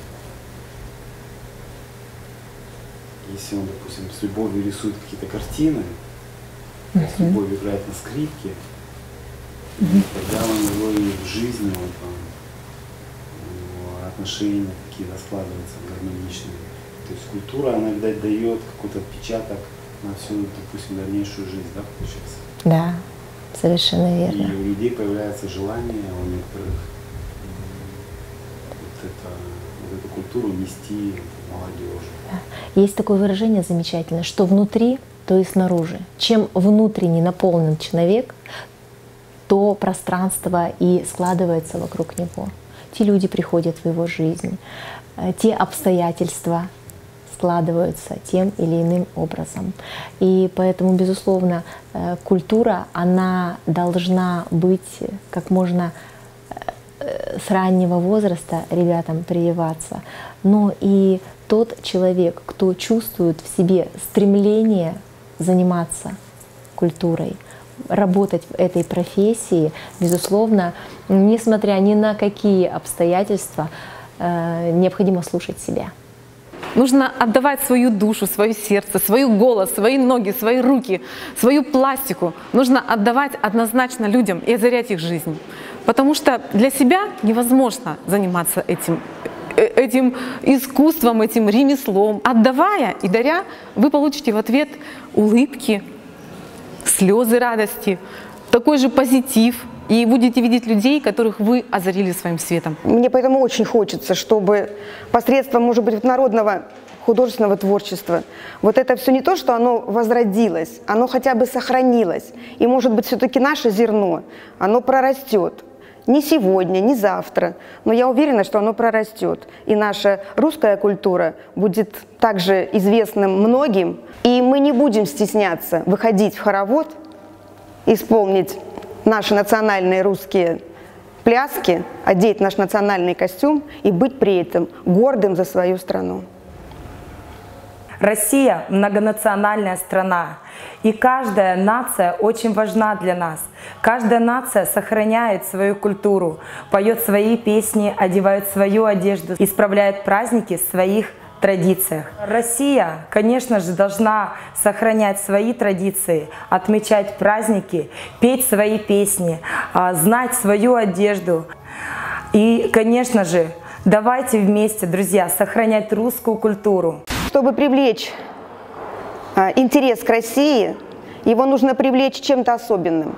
Если он, допустим, с любовью рисует какие-то картины, uh-huh. с любовью играет на скрипке, uh-huh. тогда у него и в жизни вот, там, отношения какие-то складываются гармоничные. То есть культура, она, видать, дает какой-то отпечаток на всю, допустим, дальнейшую жизнь, да, получается? Да, совершенно верно. И у людей появляется желание, у некоторых вот, это, вот эту культуру нести в молодежь. Есть такое выражение замечательное, что внутри, то и снаружи. Чем внутренне наполнен человек, то пространство и складывается вокруг него. Те люди приходят в его жизнь, те обстоятельства складываются тем или иным образом. И поэтому, безусловно, культура, она должна быть как можно с раннего возраста ребятам прививаться. Но и тот человек, кто чувствует в себе стремление заниматься культурой, работать в этой профессии, безусловно, несмотря ни на какие обстоятельства, необходимо слушать себя. Нужно отдавать свою душу, свое сердце, свой голос, свои ноги, свои руки, свою пластику. Нужно отдавать однозначно людям и озарять их жизнь. Потому что для себя невозможно заниматься этим, этим искусством, этим ремеслом. Отдавая и даря, вы получите в ответ улыбки, слезы радости, такой же позитив. И будете видеть людей, которых вы озарили своим светом. Мне поэтому очень хочется, чтобы посредством, может быть, народного художественного творчества, вот это все не то, что оно возродилось, оно хотя бы сохранилось. И, может быть, все-таки наше зерно, оно прорастет. Не сегодня, не завтра, но я уверена, что оно прорастет. И наша русская культура будет также известным многим. И мы не будем стесняться выходить в хоровод, исполнить наши национальные русские пляски, одеть наш национальный костюм и быть при этом гордым за свою страну. Россия – многонациональная страна, и каждая нация очень важна для нас. Каждая нация сохраняет свою культуру, поет свои песни, одевает свою одежду, исправляет праздники в своих традициях. Россия, конечно же, должна сохранять свои традиции, отмечать праздники, петь свои песни, знать свою одежду. И, конечно же, давайте вместе, друзья, сохранять русскую культуру. Чтобы привлечь интерес к России, его нужно привлечь чем-то особенным.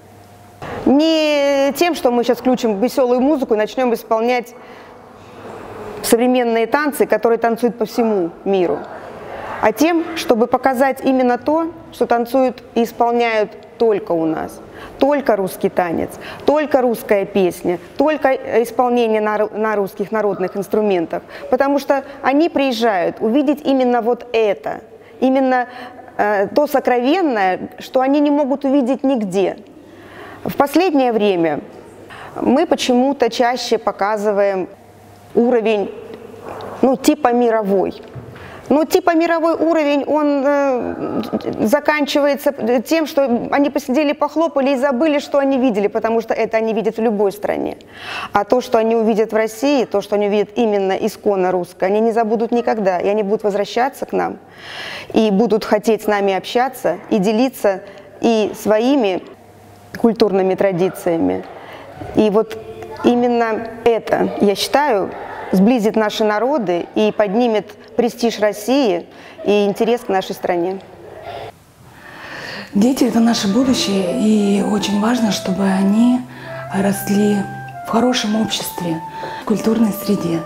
Не тем, что мы сейчас включим веселую музыку и начнем исполнять современные танцы, которые танцуют по всему миру, а тем, чтобы показать именно то, что танцуют и исполняют только у нас. Только русский танец, только русская песня, только исполнение на, на русских народных инструментах. Потому что они приезжают увидеть именно вот это, именно э, то сокровенное, что они не могут увидеть нигде. В последнее время мы почему-то чаще показываем уровень, ну, типа мировой. Ну, типа мировой уровень, он э, заканчивается тем, что они посидели, похлопали и забыли, что они видели, потому что это они видят в любой стране. А то, что они увидят в России, то, что они увидят именно исконно русское, они не забудут никогда, и они будут возвращаться к нам, и будут хотеть с нами общаться, и делиться и своими культурными традициями. И вот именно это, я считаю, сблизит наши народы и поднимет престиж России и интерес к нашей стране. Дети – это наше будущее, и очень важно, чтобы они росли в хорошем обществе, в культурной среде.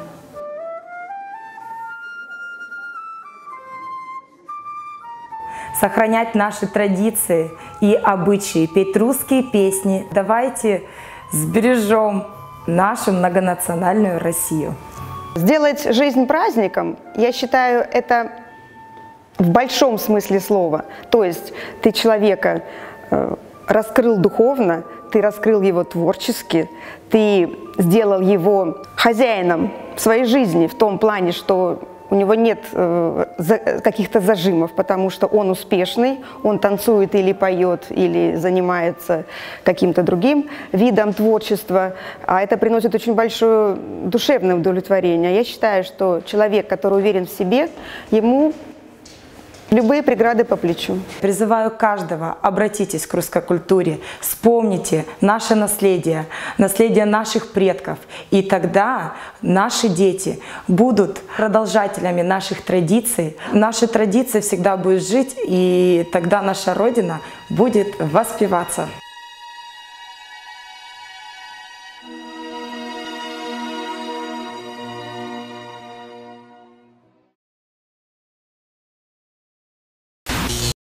Сохранять наши традиции и обычаи, петь русские песни. Давайте сбережем нашу многонациональную Россию. Сделать жизнь праздником, я считаю, это в большом смысле слова. То есть ты человека э, раскрыл духовно, ты раскрыл его творчески, ты сделал его хозяином своей жизни в том плане, что у него нет э, за, каких-то зажимов, потому что он успешный, он танцует или поет, или занимается каким-то другим видом творчества, а это приносит очень большое душевное удовлетворение. Я считаю, что человек, который уверен в себе, ему любые преграды по плечу. Призываю каждого, обратитесь к русской культуре, вспомните наше наследие, наследие наших предков, и тогда наши дети будут продолжателями наших традиций. Наши традиции всегда будут жить, и тогда наша Родина будет воспеваться.